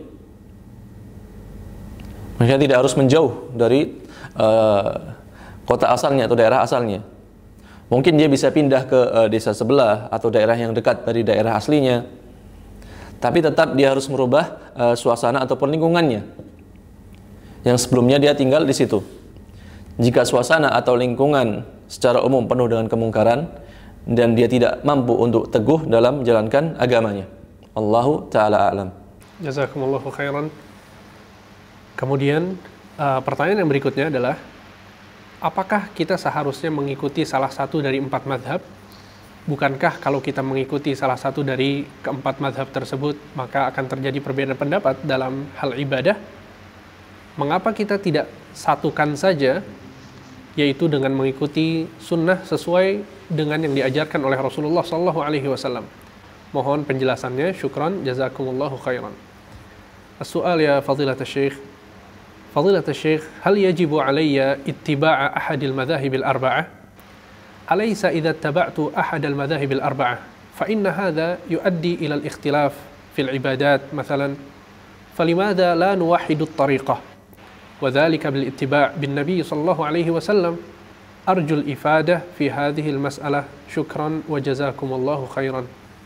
Maksudnya tidak harus menjauh dari uh, kota asalnya atau daerah asalnya. Mungkin dia bisa pindah ke uh, desa sebelah atau daerah yang dekat dari daerah aslinya. Tapi tetap dia harus merubah uh, suasana ataupun lingkungannya yang sebelumnya dia tinggal di situ. Jika suasana atau lingkungan secara umum penuh dengan kemungkaran dan dia tidak mampu untuk teguh dalam menjalankan agamanya. Allahu ta'ala a'lam. Jazakumullahu khairan. Kemudian uh, pertanyaan yang berikutnya adalah, apakah kita seharusnya mengikuti salah satu dari empat madhab? Bukankah kalau kita mengikuti salah satu dari keempat madhab tersebut, maka akan terjadi perbedaan pendapat dalam hal ibadah? Mengapa kita tidak satukan saja, yaitu dengan mengikuti sunnah sesuai dengan yang diajarkan oleh Rasulullah sallallahu alaihi wasallam? Mohon penjelasannya. Syukran, jazakumullahu khairan. As-su'al ya fadilat asy-syekh. Fadilat asy-syekh, hal yajibu alayya ittiba'a ahadil madhahibil arba'ah? Alaysa idza ittaba'tu ahadal madhahibil arba'ah fa inna hadha yuaddi ila al-ikhtilaf fil ibadat mathalan, falimadha la nuwahhidu at-tariqah wa dhalika bil ittiba' bin nabiy sallallahu alaihi wasallam? أرجو الإفادة في هذه المسألة. شكرا وجزاكم الله خيرا.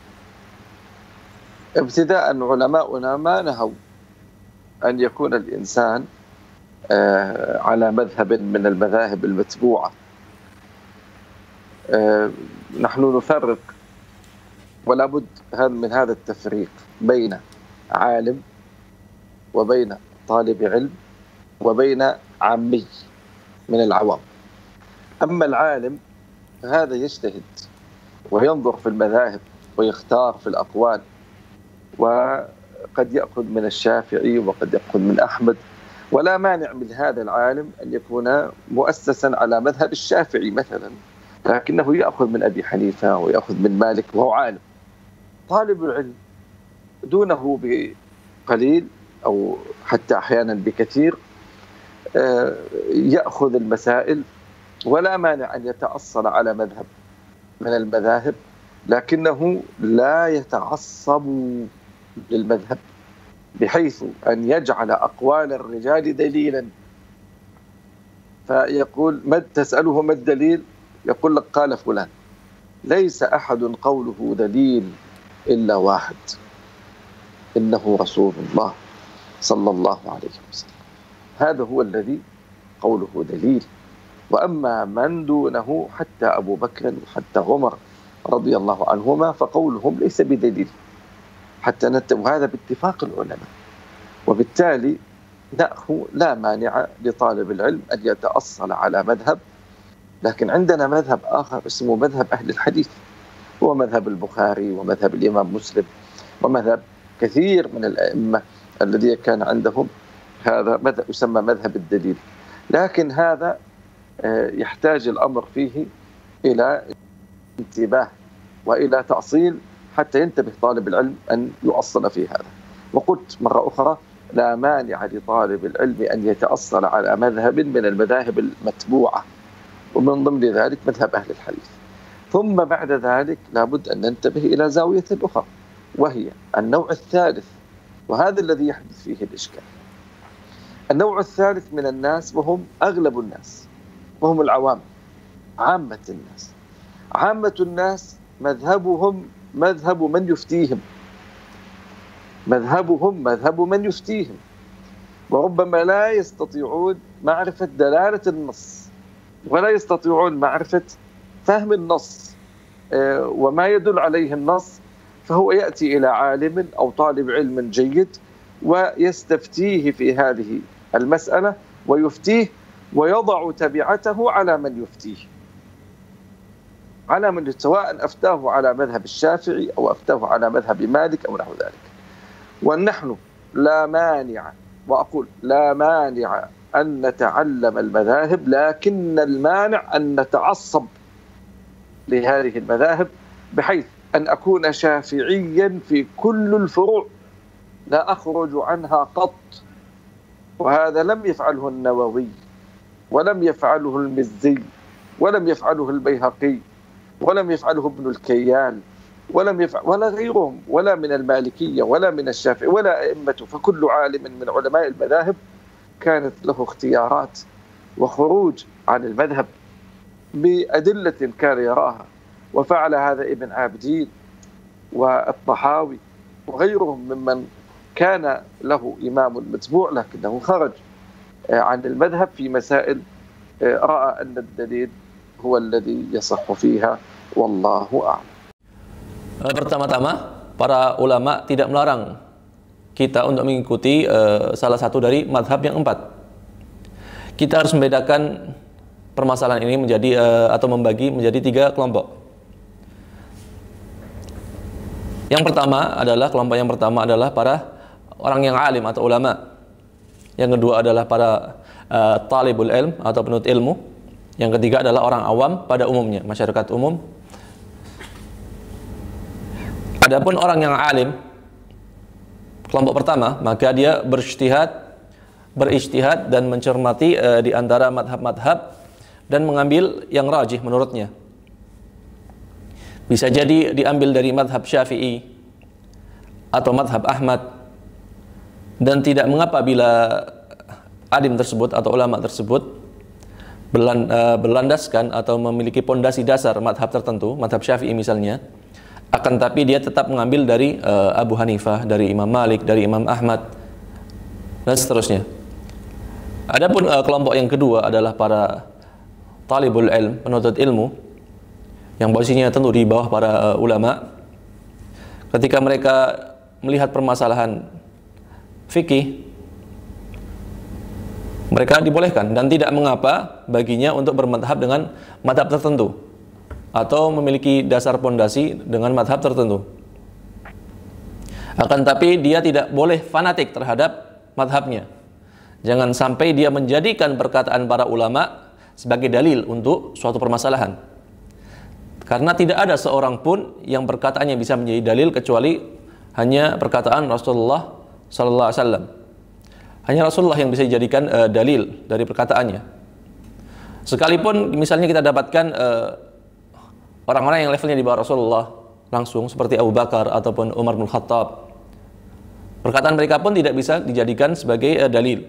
ابتداء علماؤنا ما نهوا أن يكون الإنسان على مذهب من المذاهب المتبوعة. نحن نفرق ولا بد من هذا التفريق بين عالم وبين طالب علم وبين عامي من العوام. أما العالم فهذا يجتهد وينظر في المذاهب ويختار في الأقوال، وقد يأخذ من الشافعي وقد يأخذ من أحمد، ولا مانع من هذا العالم أن يكون مؤسسا على مذهب الشافعي مثلا، لكنه يأخذ من أبي حنيفة ويأخذ من مالك وهو عالم. طالب العلم دونه بقليل أو حتى أحيانا بكثير يأخذ المسائل، ولا مانع أن يتأصل على مذهب من المذاهب، لكنه لا يتعصب للمذهب بحيث أن يجعل أقوال الرجال دليلا، فيقول ما تسأله ما الدليل؟ يقول لك قال فلان. ليس أحد قوله دليل إلا واحد، إنه رسول الله صلى الله عليه وسلم، هذا هو الذي قوله دليل. وأما من دونه حتى أبو بكر وحتى عمر رضي الله عنهما فقولهم ليس بدليل حتى نت... وهذا باتفاق العلماء. وبالتالي لا مانع لطالب العلم أن يتأصل على مذهب، لكن عندنا مذهب آخر اسمه مذهب أهل الحديث، هو مذهب البخاري ومذهب الإمام مسلم ومذهب كثير من الأئمة الذين كان عندهم هذا مذهب يسمى مذهب الدليل. لكن هذا يحتاج الأمر فيه إلى انتباه وإلى تأصيل حتى ينتبه طالب العلم أن يؤصل في هذا. وقلت مرة أخرى لا مانع لطالب العلم أن يتأصل على مذهب من المذاهب المتبوعة، ومن ضمن ذلك مذهب أهل الحديث. ثم بعد ذلك لابد أن ننتبه إلى زاوية أخرى، وهي النوع الثالث، وهذا الذي يحدث فيه الإشكال. النوع الثالث من الناس وهم أغلب الناس، وهم العوام، عامة الناس. عامة الناس مذهبهم مذهب من يفتيهم، مذهبهم مذهب من يفتيهم، وربما لا يستطيعون معرفة دلالة النص، ولا يستطيعون معرفة فهم النص وما يدل عليه النص، فهو يأتي إلى عالم أو طالب علم جيد ويستفتيه في هذه المسألة ويفتيه، ويضع تبعته على من يفتيه، على من سواء أفتاه على مذهب الشافعي أو أفتاه على مذهب مالك أو نحو ذلك. ونحن لا مانع، وأقول لا مانع أن نتعلم المذاهب، لكن المانع أن نتعصب لهذه المذاهب بحيث أن أكون شافعيا في كل الفروع لا أخرج عنها قط. وهذا لم يفعله النووي، ولم يفعله المزي، ولم يفعله البيهقي، ولم يفعله ابن الكيان، ولم يفعل ولا غيرهم، ولا من المالكية ولا من الشافعي ولا أئمته. فكل عالم من علماء المذاهب كانت له اختيارات وخروج عن المذهب بأدلة كان يراها، وفعل هذا ابن عابدين والطحاوي وغيرهم ممن كان له إمام متبوع لكنه خرج عن المذهب في مسائل رأى أن الدليل هو الذي يصح فيها، والله أعلم. Pertama-tama, para ulama tidak melarang kita untuk mengikuti uh, salah satu dari madhab yang empat. Kita harus membedakan permasalahan ini menjadi uh, atau membagi menjadi tiga kelompok. Yang pertama adalah kelompok yang pertama adalah para orang yang alim atau ulama. Yang kedua adalah para uh, talibul ilm atau penuntut ilmu. Yang ketiga adalah orang awam pada umumnya, masyarakat umum. Adapun orang yang alim, kelompok pertama, maka dia berijtihad, berijtihad dan mencermati uh, di antara madhab-madhab dan mengambil yang rajih menurutnya. Bisa jadi diambil dari madhab Syafi'i atau madhab Ahmad, dan tidak mengapa bila alim tersebut atau ulama tersebut berlandaskan atau memiliki pondasi dasar madhab tertentu, madhab Syafi'i misalnya, akan tapi dia tetap mengambil dari uh, Abu Hanifah, dari Imam Malik, dari Imam Ahmad, dan seterusnya. Adapun uh, kelompok yang kedua adalah para talibul ilm, penuntut ilmu, yang posisinya tentu di bawah para uh, ulama. Ketika mereka melihat permasalahan fikih, mereka dibolehkan dan tidak mengapa baginya untuk bermadhab dengan madhab tertentu atau memiliki dasar pondasi dengan madhab tertentu. Akan tapi dia tidak boleh fanatik terhadap madhabnya. Jangan sampai dia menjadikan perkataan para ulama sebagai dalil untuk suatu permasalahan. Karena tidak ada seorang pun yang perkataannya bisa menjadi dalil kecuali hanya perkataan Rasulullah sallallahu alaihi wasallam. Hanya Rasulullah yang bisa dijadikan uh, dalil dari perkataannya. Sekalipun misalnya kita dapatkan uh, orang-orang yang levelnya di bawah Rasulullah langsung seperti Abu Bakar ataupun Umar bin Khattab, perkataan mereka pun tidak bisa dijadikan sebagai uh, dalil.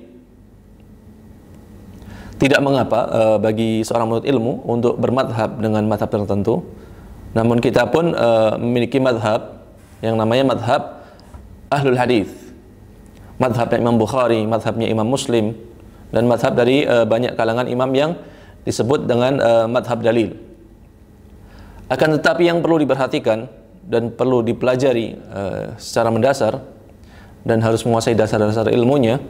Tidak mengapa uh, bagi seorang penuntut ilmu untuk bermadhab dengan madhab tertentu. Namun kita pun uh, memiliki madhab yang namanya madhab Ahlul Hadis, madhabnya Imam Bukhari, madhabnya Imam Muslim, dan madhab dari uh, banyak kalangan imam yang disebut dengan uh, madhab dalil. Akan tetapi yang perlu diperhatikan dan perlu dipelajari uh, secara mendasar dan harus menguasai dasar-dasar ilmunya.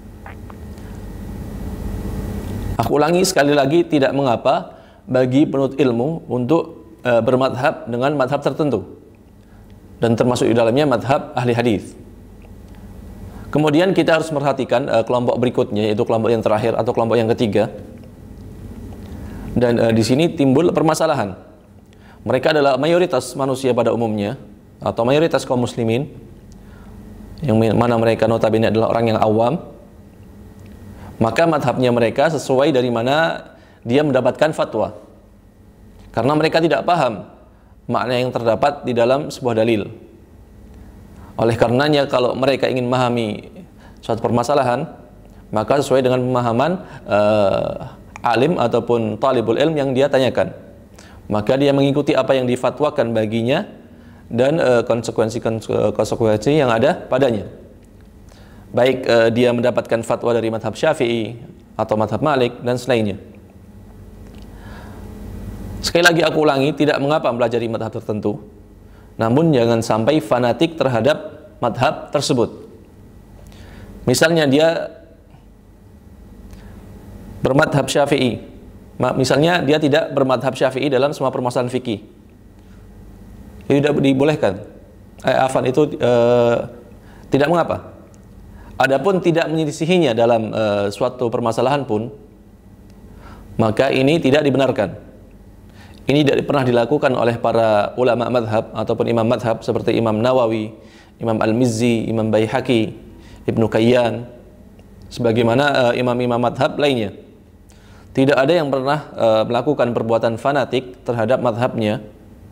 Aku ulangi sekali lagi, tidak mengapa bagi penuntut ilmu untuk uh, bermadhab dengan madhab tertentu, dan termasuk di dalamnya madhab ahli hadis. Kemudian kita harus memperhatikan uh, kelompok berikutnya, yaitu kelompok yang terakhir atau kelompok yang ketiga. Dan uh, di sini timbul permasalahan. Mereka adalah mayoritas manusia pada umumnya atau mayoritas kaum muslimin, yang mana mereka notabene adalah orang yang awam. Maka madhabnya mereka sesuai dari mana dia mendapatkan fatwa, karena mereka tidak paham makna yang terdapat di dalam sebuah dalil. Oleh karenanya kalau mereka ingin memahami suatu permasalahan, maka sesuai dengan pemahaman uh, alim ataupun talibul ilm yang dia tanyakan, maka dia mengikuti apa yang difatwakan baginya dan konsekuensi-konsekuensi yang ada padanya. Baik uh, dia mendapatkan fatwa dari madhab Syafi'i atau madhab Malik dan selainnya. Sekali lagi aku ulangi, tidak mengapa mempelajari madhab tertentu, namun jangan sampai fanatik terhadap madhab tersebut. Misalnya dia bermadhab Syafi'i, misalnya dia tidak bermadhab Syafi'i dalam semua permasalahan fikih, itu tidak dibolehkan. Eh, afan itu eh, tidak mengapa. Adapun tidak menyelisihinya dalam eh, suatu permasalahan pun, maka ini tidak dibenarkan. Ini tidak pernah dilakukan oleh para ulama madhab ataupun imam madhab seperti Imam Nawawi, Imam Al-Mizzi, Imam Baihaqi, Ibnu Qayyan, sebagaimana uh, imam-imam madhab lainnya. Tidak ada yang pernah uh, melakukan perbuatan fanatik terhadap madhabnya.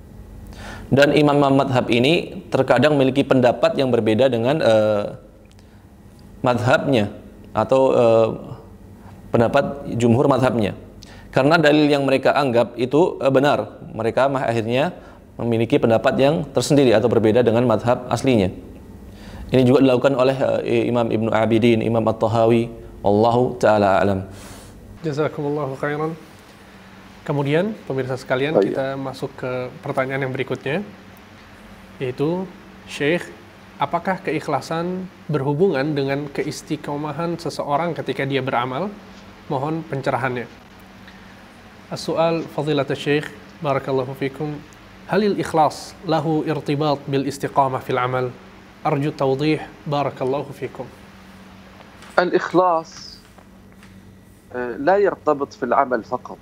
Dan imam-imam madhab ini terkadang memiliki pendapat yang berbeda dengan uh, madhabnya atau uh, pendapat jumhur madhabnya. Karena dalil yang mereka anggap itu uh, benar, mereka akhirnya memiliki pendapat yang tersendiri atau berbeda dengan madhab aslinya. Ini juga dilakukan oleh uh, Imam Ibnu Abidin, Imam At-Tahawi, Wallahu ta'ala alam. Jazakumullahu khairan. Kemudian pemirsa sekalian, oh, iya. kita masuk ke pertanyaan yang berikutnya, yaitu Syekh, apakah keikhlasan berhubungan dengan keistiqomahan seseorang ketika dia beramal? Mohon pencerahannya. As-su'al fadilat Syekh, barakallahu fikum, halil ikhlas lahu irtibat bil istiqamah fil amal? Arju tawdih, barakallahu fikum. Al-ikhlas لا يرتبط في العمل فقط.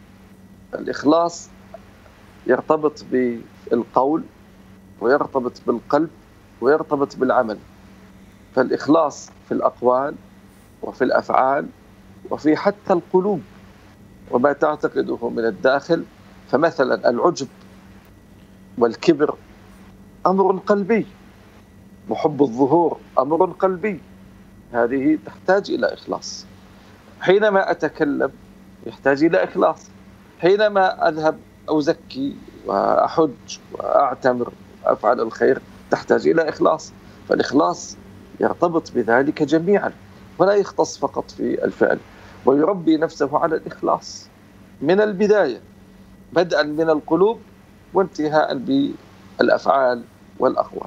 الإخلاص يرتبط بالقول ويرتبط بالقلب ويرتبط بالعمل. فالإخلاص في الأقوال وفي الأفعال وفي حتى القلوب وما تعتقده من الداخل. فمثلا العجب والكبر أمر قلبي، محب الظهور أمر قلبي، هذه تحتاج إلى إخلاص. حينما أتكلم يحتاج إلى إخلاص، حينما أذهب أو أزكي وأحج وأعتمر وأفعل الخير تحتاج إلى إخلاص. فالإخلاص يرتبط بذلك جميعا ولا يختص فقط في الفعل، ويربي نفسه على الإخلاص من البداية بدءا من القلوب وانتهاء بالأفعال والأقوال.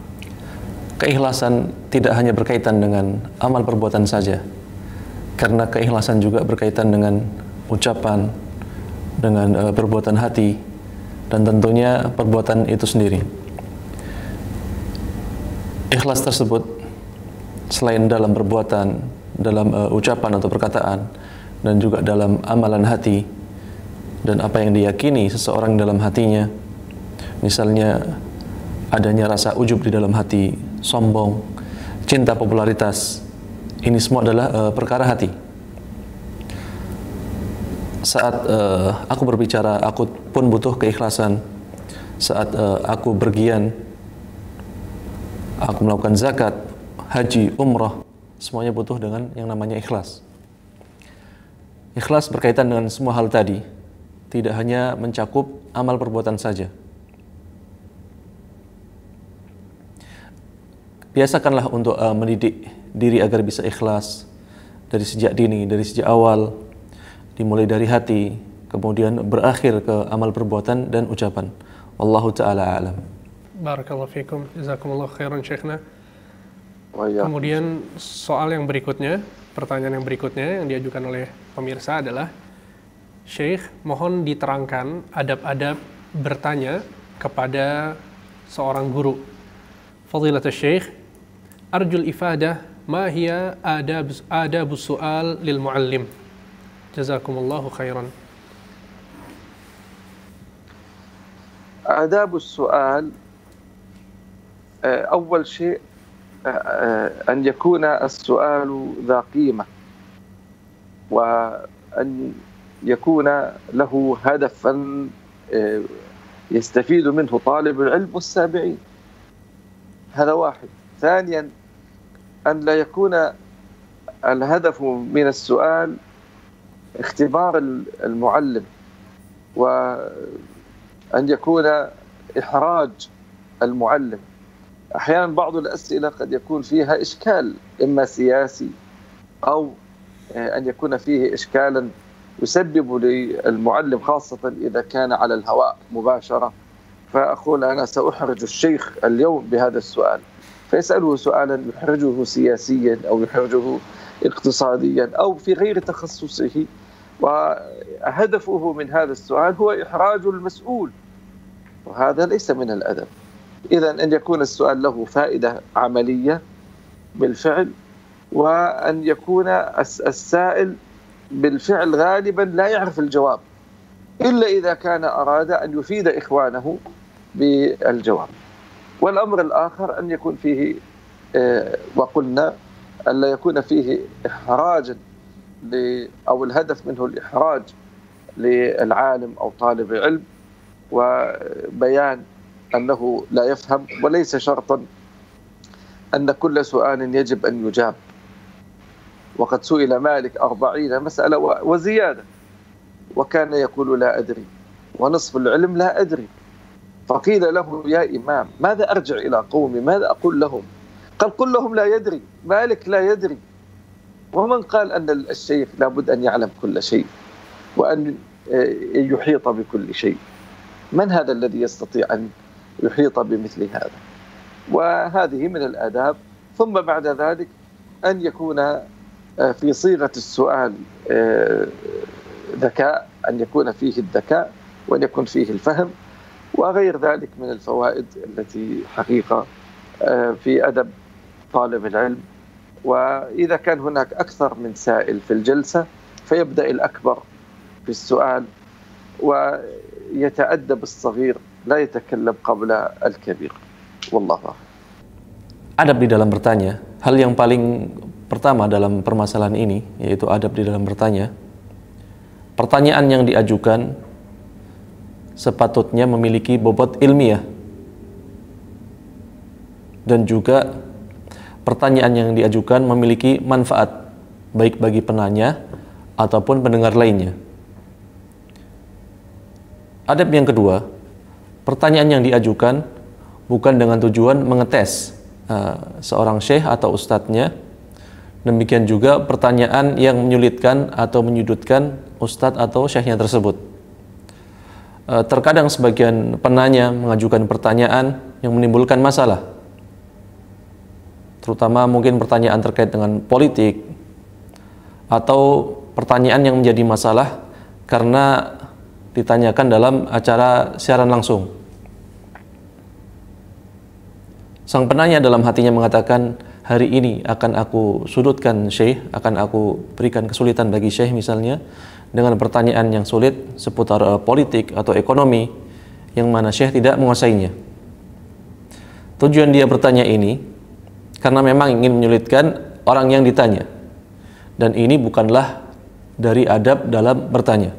Keikhlasan tidak hanya berkaitan dengan amal perbuatan saja, karena keikhlasan juga berkaitan dengan ucapan, dengan uh, perbuatan hati, dan tentunya perbuatan itu sendiri. Ikhlas tersebut selain dalam perbuatan, dalam uh, ucapan atau perkataan, dan juga dalam amalan hati dan apa yang diyakini seseorang dalam hatinya, misalnya adanya rasa ujub di dalam hati, sombong, cinta popularitas, ini semua adalah uh, perkara hati. Saat uh, aku berbicara, aku pun butuh keikhlasan. Saat uh, aku bergian, aku melakukan zakat, haji, umrah, semuanya butuh dengan yang namanya ikhlas. Ikhlas berkaitan dengan semua hal tadi, tidak hanya mencakup amal perbuatan saja. Biasakanlah untuk uh, mendidik diri agar bisa ikhlas dari sejak dini, dari sejak awal, dimulai dari hati, kemudian berakhir ke amal perbuatan dan ucapan. Wallahu ta'ala alam. Barakallahu fikum, jazakumullah khairan Syekhna. Kemudian soal yang berikutnya, pertanyaan yang berikutnya yang diajukan oleh pemirsa adalah, Syekh, mohon diterangkan adab-adab bertanya kepada seorang guru. Fadilatul Syekh, arjul ifadah ma hiya adab adabus su'al lil muallim. Jazakumullahu khairan. آداب السؤال أول شيء أن يكون السؤال ذا قيمة، وأن يكون له هدفا يستفيد منه طالب العلم والسامعين. هذا واحد. ثانيا أن لا يكون الهدف من السؤال اختبار المعلم، وأن يكون إحراج المعلم. أحيانا بعض الأسئلة قد يكون فيها إشكال إما سياسي أو أن يكون فيه إشكالا يسبب للمعلم، خاصة إذا كان على الهواء مباشرة، فأقول أنا سأحرج الشيخ اليوم بهذا السؤال، فيسأله سؤالا يحرجه سياسيا أو يحرجه اقتصاديا أو في غير تخصصه، وهدفه من هذا السؤال هو إحراج المسؤول، وهذا ليس من الأدب. إذن أن يكون السؤال له فائدة عملية بالفعل، وأن يكون السائل بالفعل غالبا لا يعرف الجواب إلا إذا كان أراد أن يفيد إخوانه بالجواب. والأمر الآخر أن يكون فيه وقلنا أن لا يكون فيه إحراجا أو الهدف منه الإحراج للعالم أو طالب العلم وبيان أنه لا يفهم، وليس شرطا أن كل سؤال يجب أن يجاب. وقد سئل مالك أربعين مسألة وزيادة وكان يقول لا أدري، ونصف العلم لا أدري. فقيل له يا إمام ماذا أرجع إلى قومي، ماذا أقول لهم؟ قال قل لهم لا يدري، مالك لا يدري. ومن قال أن الشيخ لابد أن يعلم كل شيء وأن يحيط بكل شيء؟ من هذا الذي يستطيع أن يحيط بمثل هذا؟ وهذه من الآداب. ثم بعد ذلك أن يكون في صيغة السؤال ذكاء، أن يكون فيه الذكاء وأن يكون فيه الفهم وغير ذلك من الفوائد التي حقيقة في أدب طالب العلم. وإذا كان هناك أكثر من سائل في الجلسة فيبدأ الأكبر في السؤال ويتأدب الصغير، لا يتكلم قبل الكبير. والله أعلم. Adab di dalam bertanya, hal yang paling pertama dalam permasalahan ini yaitu adab di dalam bertanya. Pertanyaan yang diajukan sepatutnya memiliki bobot ilmiah, dan juga pertanyaan yang diajukan memiliki manfaat baik bagi penanya ataupun pendengar lainnya. Adab yang kedua, pertanyaan yang diajukan bukan dengan tujuan mengetes uh, seorang syekh atau ustadznya. Demikian juga pertanyaan yang menyulitkan atau menyudutkan ustadz atau syekhnya tersebut. Uh, terkadang sebagian penanya mengajukan pertanyaan yang menimbulkan masalah, terutama mungkin pertanyaan terkait dengan politik atau pertanyaan yang menjadi masalah karena ditanyakan dalam acara siaran langsung. Sang penanya dalam hatinya mengatakan, hari ini akan aku sudutkan syekh, akan aku berikan kesulitan bagi syekh misalnya dengan pertanyaan yang sulit seputar uh, politik atau ekonomi yang mana syekh tidak menguasainya. Tujuan dia bertanya ini karena memang ingin menyulitkan orang yang ditanya, dan ini bukanlah dari adab dalam bertanya.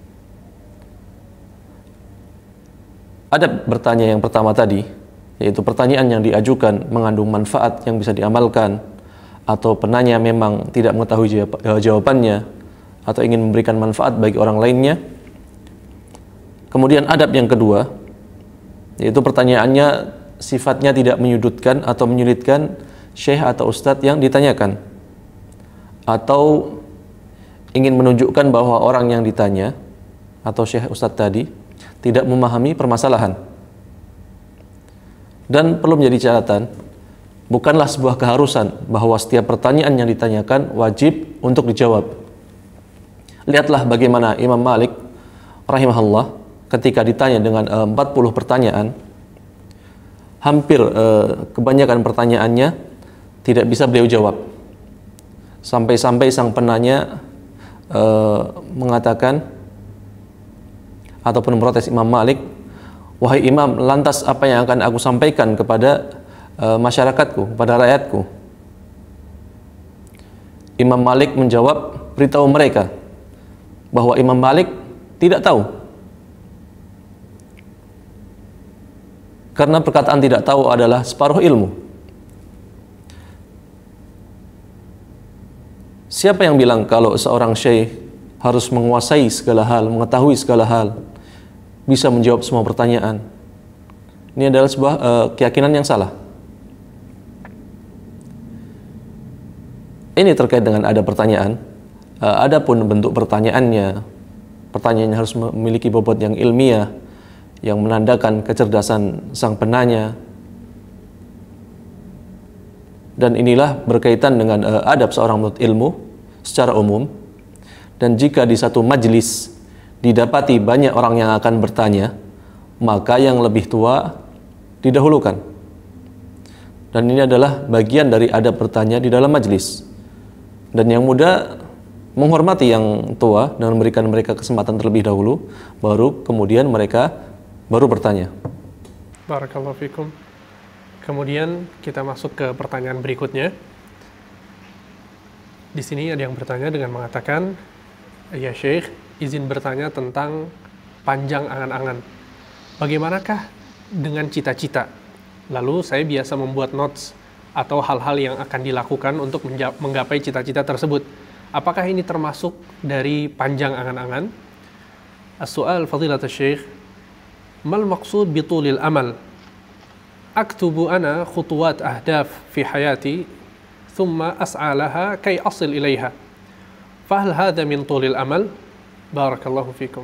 Adab bertanya yang pertama tadi, yaitu pertanyaan yang diajukan mengandung manfaat yang bisa diamalkan, atau penanya memang tidak mengetahui jawabannya atau ingin memberikan manfaat bagi orang lainnya. Kemudian adab yang kedua, yaitu pertanyaannya sifatnya tidak menyudutkan atau menyulitkan syekh atau ustadz yang ditanyakan, atau ingin menunjukkan bahwa orang yang ditanya atau syekh ustadz tadi tidak memahami permasalahan. Dan perlu menjadi catatan, bukanlah sebuah keharusan bahwa setiap pertanyaan yang ditanyakan wajib untuk dijawab. Lihatlah bagaimana Imam Malik rahimahullah ketika ditanya dengan uh, empat puluh pertanyaan, hampir uh, kebanyakan pertanyaannya tidak bisa beliau jawab. Sampai-sampai sang penanya uh, mengatakan ataupun memprotes Imam Malik, "Wahai imam, lantas apa yang akan aku sampaikan kepada uh, masyarakatku, kepada rakyatku?" Imam Malik menjawab, "Beritahu mereka bahwa Imam Malik tidak tahu." Karena perkataan tidak tahu adalah separuh ilmu. Siapa yang bilang kalau seorang syekh harus menguasai segala hal, mengetahui segala hal, bisa menjawab semua pertanyaan? Ini adalah sebuah uh, keyakinan yang salah. Ini terkait dengan ada pertanyaan. Uh, adapun bentuk pertanyaannya, pertanyaannya harus memiliki bobot yang ilmiah, yang menandakan kecerdasan sang penanya. Dan inilah berkaitan dengan uh, adab seorang penuntut ilmu secara umum. Dan jika di satu majelis didapati banyak orang yang akan bertanya, maka yang lebih tua didahulukan. Dan ini adalah bagian dari adab bertanya di dalam majelis. Dan yang muda menghormati yang tua dan memberikan mereka kesempatan terlebih dahulu, baru kemudian mereka baru bertanya. Barakallahu fikum. Kemudian kita masuk ke pertanyaan berikutnya. Di sini ada yang bertanya dengan mengatakan, "Ya Syekh, izin bertanya tentang panjang angan-angan. Bagaimanakah dengan cita-cita? Lalu saya biasa membuat notes atau hal-hal yang akan dilakukan untuk menggapai cita-cita tersebut. Apakah ini termasuk dari panjang angan-angan?" As-su'al fadilatul Syekh, "Mal maqsud bitulil amal? Aktubu ana khutuwat ahdaf fi hayati, thumma as'alaha kay asil ilaiha. Fahal hadha min tulil amal?" Barakallahu fikum.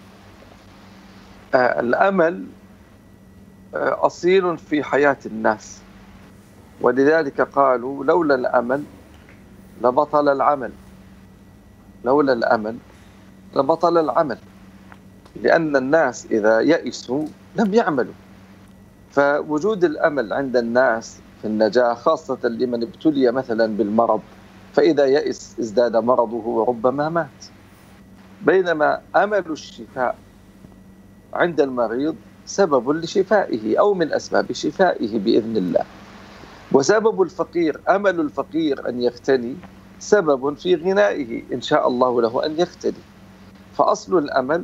الأمل أصيل في حياة الناس، ولذلك قالوا لولا الأمل لبطل العمل، لولا الأمل لبطل العمل، لأن الناس إذا يئسوا لم يعملوا. فوجود الأمل عند الناس في النجاة، خاصة لمن ابتلي مثلا بالمرض، فإذا يئس ازداد مرضه وربما مات. بينما أمل الشفاء عند المريض سبب لشفائه أو من أسباب شفائه بإذن الله. وسبب الفقير، أمل الفقير أن يغتني سبب في غنائه إن شاء الله له أن يغتني. فأصل الأمل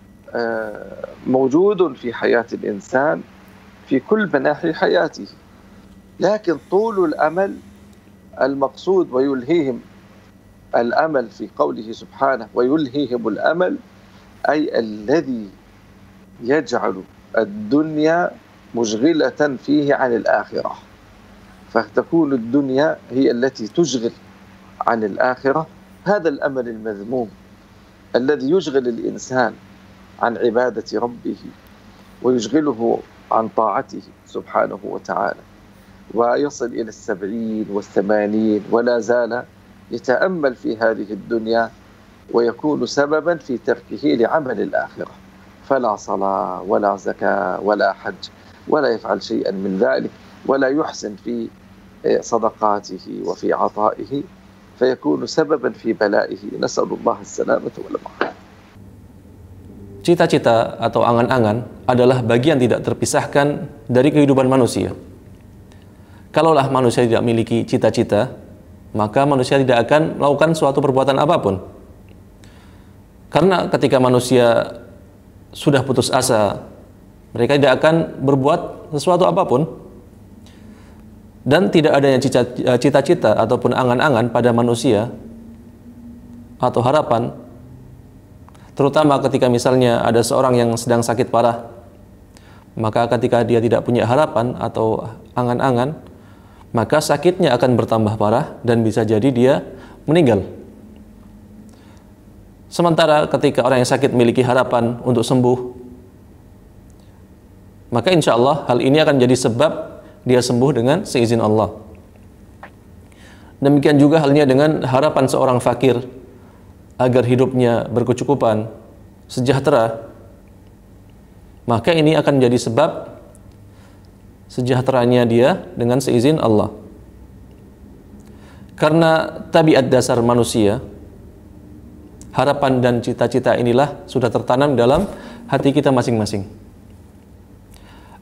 موجود في حياة الإنسان في كل مناحي حياته، لكن طول الأمل المقصود ويلهيهم الأمل في قوله سبحانه ويلهيهم الأمل، أي الذي يجعل الدنيا مشغلة فيه عن الآخرة، فتكون الدنيا هي التي تشغل عن الآخرة. هذا الأمل المذموم الذي يشغل الإنسان عن عبادة ربه ويشغله عن طاعته سبحانه وتعالى، ويصل إلى السبعين والثمانين ولا زال يتأمل في هذه الدنيا ويكون سببا في تركه لعمل الآخرة، فلا صلاة ولا زكاة ولا حج ولا يفعل شيئا من ذلك، ولا يحسن في صدقاته وفي عطائه، فيكون سببا في بلائه. نسأل الله السلامة والعافية. Cita-cita atau angan-angan adalah bagian tidak terpisahkan dari kehidupan manusia. Kalaulah manusia tidak memiliki cita-cita, maka manusia tidak akan melakukan suatu perbuatan apapun. Karena ketika manusia sudah putus asa, mereka tidak akan berbuat sesuatu apapun. Dan tidak adanya cita-cita ataupun angan-angan pada manusia atau harapan, terutama ketika misalnya ada seorang yang sedang sakit parah, maka ketika dia tidak punya harapan atau angan-angan, maka sakitnya akan bertambah parah dan bisa jadi dia meninggal. Sementara ketika orang yang sakit memiliki harapan untuk sembuh, maka insya Allah hal ini akan jadi sebab dia sembuh dengan seizin Allah. Demikian juga halnya dengan harapan seorang fakir agar hidupnya berkecukupan, sejahtera, maka ini akan jadi sebab sejahteranya dia dengan seizin Allah. Karena tabiat dasar manusia, harapan dan cita-cita inilah sudah tertanam dalam hati kita masing-masing.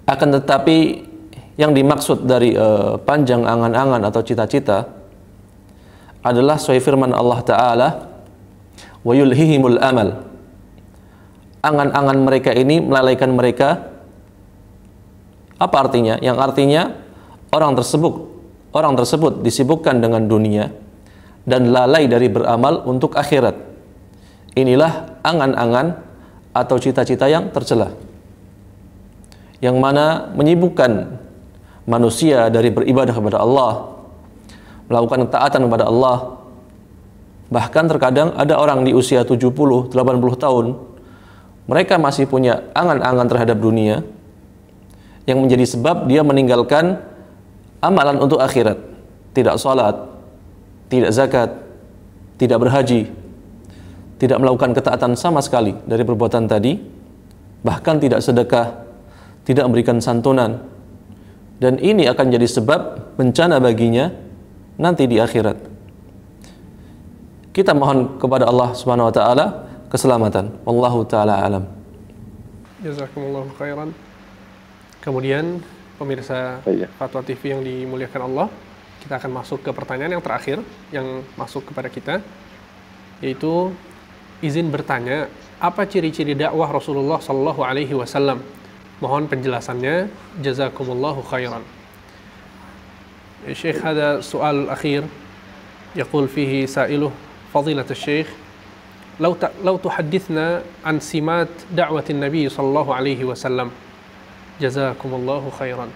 Akan tetapi yang dimaksud dari uh, panjang angan-angan atau cita-cita adalah sesuai firman Allah Ta'ala, wa yulhihimul amal. Angan-angan mereka ini melalaikan mereka. Apa artinya? Yang artinya orang tersebut orang tersebut disibukkan dengan dunia dan lalai dari beramal untuk akhirat. Inilah angan-angan atau cita-cita yang tercela, yang mana menyibukkan manusia dari beribadah kepada Allah, melakukan ketaatan kepada Allah. Bahkan terkadang ada orang di usia tujuh puluh, delapan puluh tahun, mereka masih punya angan-angan terhadap dunia, yang menjadi sebab dia meninggalkan amalan untuk akhirat. Tidak salat, tidak zakat, tidak berhaji, tidak melakukan ketaatan sama sekali dari perbuatan tadi, bahkan tidak sedekah, tidak memberikan santunan. Dan ini akan jadi sebab bencana baginya nanti di akhirat. Kita mohon kepada Allah Subhanahu wa taala keselamatan. Wallahu taala alam. Jazakumullahu khairan. Kemudian pemirsa Iya. Fatwa T V yang dimuliakan Allah, kita akan masuk ke pertanyaan yang terakhir yang masuk kepada kita, yaitu izin bertanya, apa ciri-ciri dakwah Rasulullah sallallahu alaihi wasallam? Mohon penjelasannya, jazakumullahu khairan. Syekh, هذا السؤال الأخير يقول فيه سائله فضيلة الشيخ لو لو تحدثنا عن سمات دعوة النبي صلى الله عليه وسلم جزاكم الله خيرا.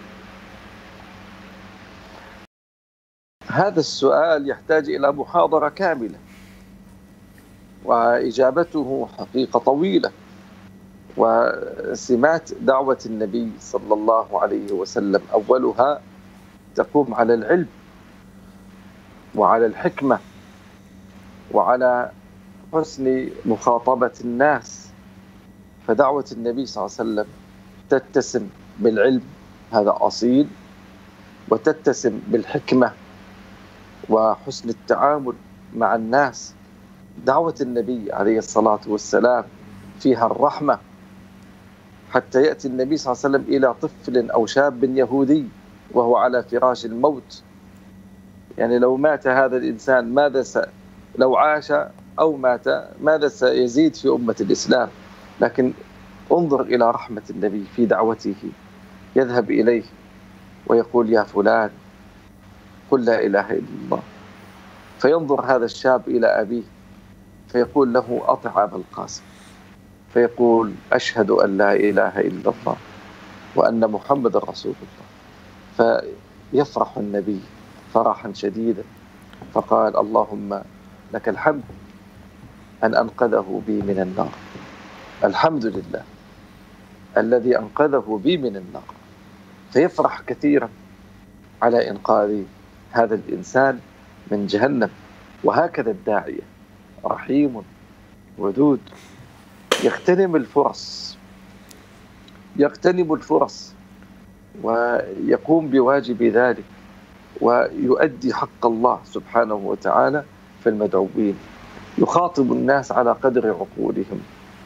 هذا السؤال يحتاج إلى محاضرة كاملة، وإجابته حقيقة طويلة. وسمات دعوة النبي صلى الله عليه وسلم أولها تقوم على العلم وعلى الحكمة وعلى حسن مخاطبة الناس. فدعوة النبي صلى الله عليه وسلم تتسم بالعلم، هذا أصيل، وتتسم بالحكمة وحسن التعامل مع الناس. دعوة النبي عليه الصلاة والسلام فيها الرحمة، حتى يأتي النبي صلى الله عليه وسلم إلى طفل أو شاب يهودي وهو على فراش الموت. يعني لو مات هذا الإنسان ماذا س... لو عاش أو مات ماذا سيزيد في أمة الإسلام؟ لكن انظر إلى رحمة النبي في دعوته، يذهب إليه ويقول يا فلان قل لا إله إلا الله، فينظر هذا الشاب إلى أبيه فيقول له أطع أبا القاسم، فيقول أشهد أن لا إله إلا الله وأن محمد رسول الله. فيفرح النبي فرحا شديدا، فقال اللهم لك الحمد أن أنقذه بي من النار، الحمد لله الذي أنقذه بي من النار. فيفرح كثيرا على إنقاذ هذا الإنسان من جهنم. وهكذا الداعية رحيم ودود، يغتنم الفرص يغتنم الفرص ويقوم بواجب ذلك، ويؤدي حق الله سبحانه وتعالى في المدعوين، يخاطب الناس على قدر عقولهم.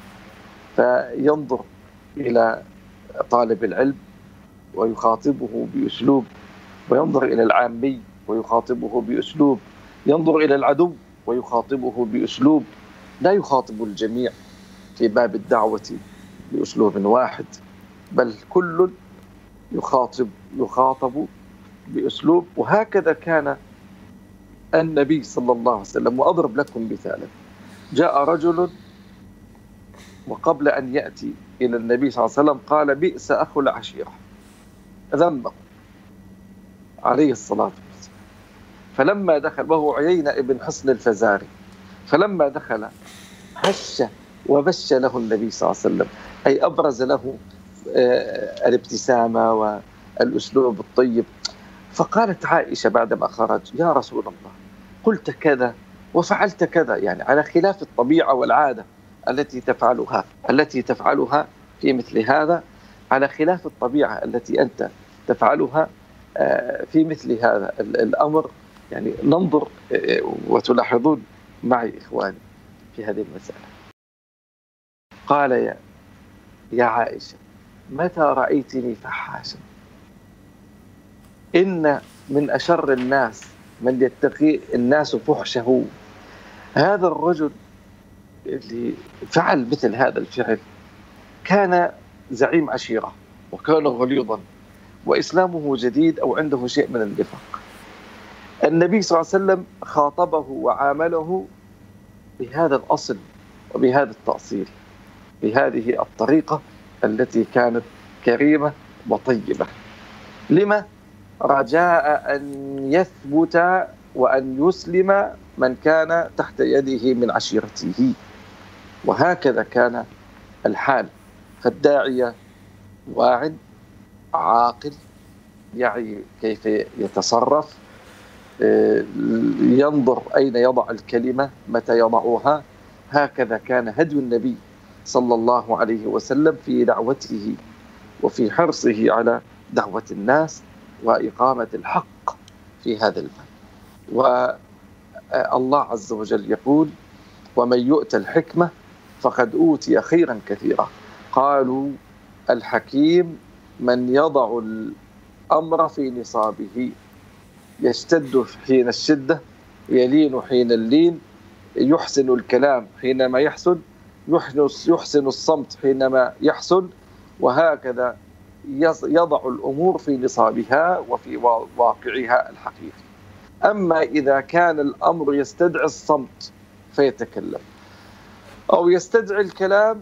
فينظر إلى طالب العلم ويخاطبه بأسلوب، وينظر إلى العامي ويخاطبه بأسلوب، ينظر إلى العدو ويخاطبه بأسلوب، لا يخاطب الجميع في باب الدعوة بأسلوب واحد، بل كل يخاطب يخاطب بأسلوب. وهكذا كان النبي صلى الله عليه وسلم. وأضرب لكم مثالا، جاء رجل وقبل أن يأتي إلى النبي صلى الله عليه وسلم قال بئس أخو العشيرة، ذمه عليه الصلاة والسلام. فلما دخل، وهو عيينة ابن حصن الفزاري، فلما دخل هش وبش له النبي صلى الله عليه وسلم، أي أبرز له الابتسامة والأسلوب الطيب. فقالت عائشة بعدما خرج يا رسول الله قلت كذا وفعلت كذا، يعني على خلاف الطبيعة والعادة التي تفعلها التي تفعلها في مثل هذا، على خلاف الطبيعة التي أنت تفعلها في مثل هذا الأمر. يعني ننظر وتلاحظون معي إخواني في هذه المسألة. قال يا يا عائشة متى رأيتني فحاشا؟ إن من أشر الناس من يتقي الناس فحشه. هذا الرجل اللي فعل مثل هذا الفعل كان زعيم عشيرة وكان غليظا وإسلامه جديد أو عنده شيء من النفاق. النبي صلى الله عليه وسلم خاطبه وعامله بهذا الأصل وبهذا التأصيل، بهذه الطريقة التي كانت كريمة وطيبة. لما؟ رجاء أن يثبت وأن يسلم من كان تحت يده من عشيرته. وهكذا كان الحال. فالداعية واعٍ عاقل، يعي كيف يتصرف، ينظر أين يضع الكلمة، متى يضعها. هكذا كان هدي النبي صلى الله عليه وسلم في دعوته وفي حرصه على دعوة الناس وإقامة الحق في هذا الباب. والله عز وجل يقول: ومن يؤت الحكمة فقد أوتي خيرا كثيرا. قالوا: الحكيم من يضع الأمر في نصابه، يشتد حين الشدة، يلين حين اللين، يحسن الكلام حينما يحسن، يحسن الصمت حينما يحسن، وهكذا يضع الأمور في نصابها وفي واقعها الحقيقي. أما إذا كان الأمر يستدعي الصمت فيتكلم، أو يستدعي الكلام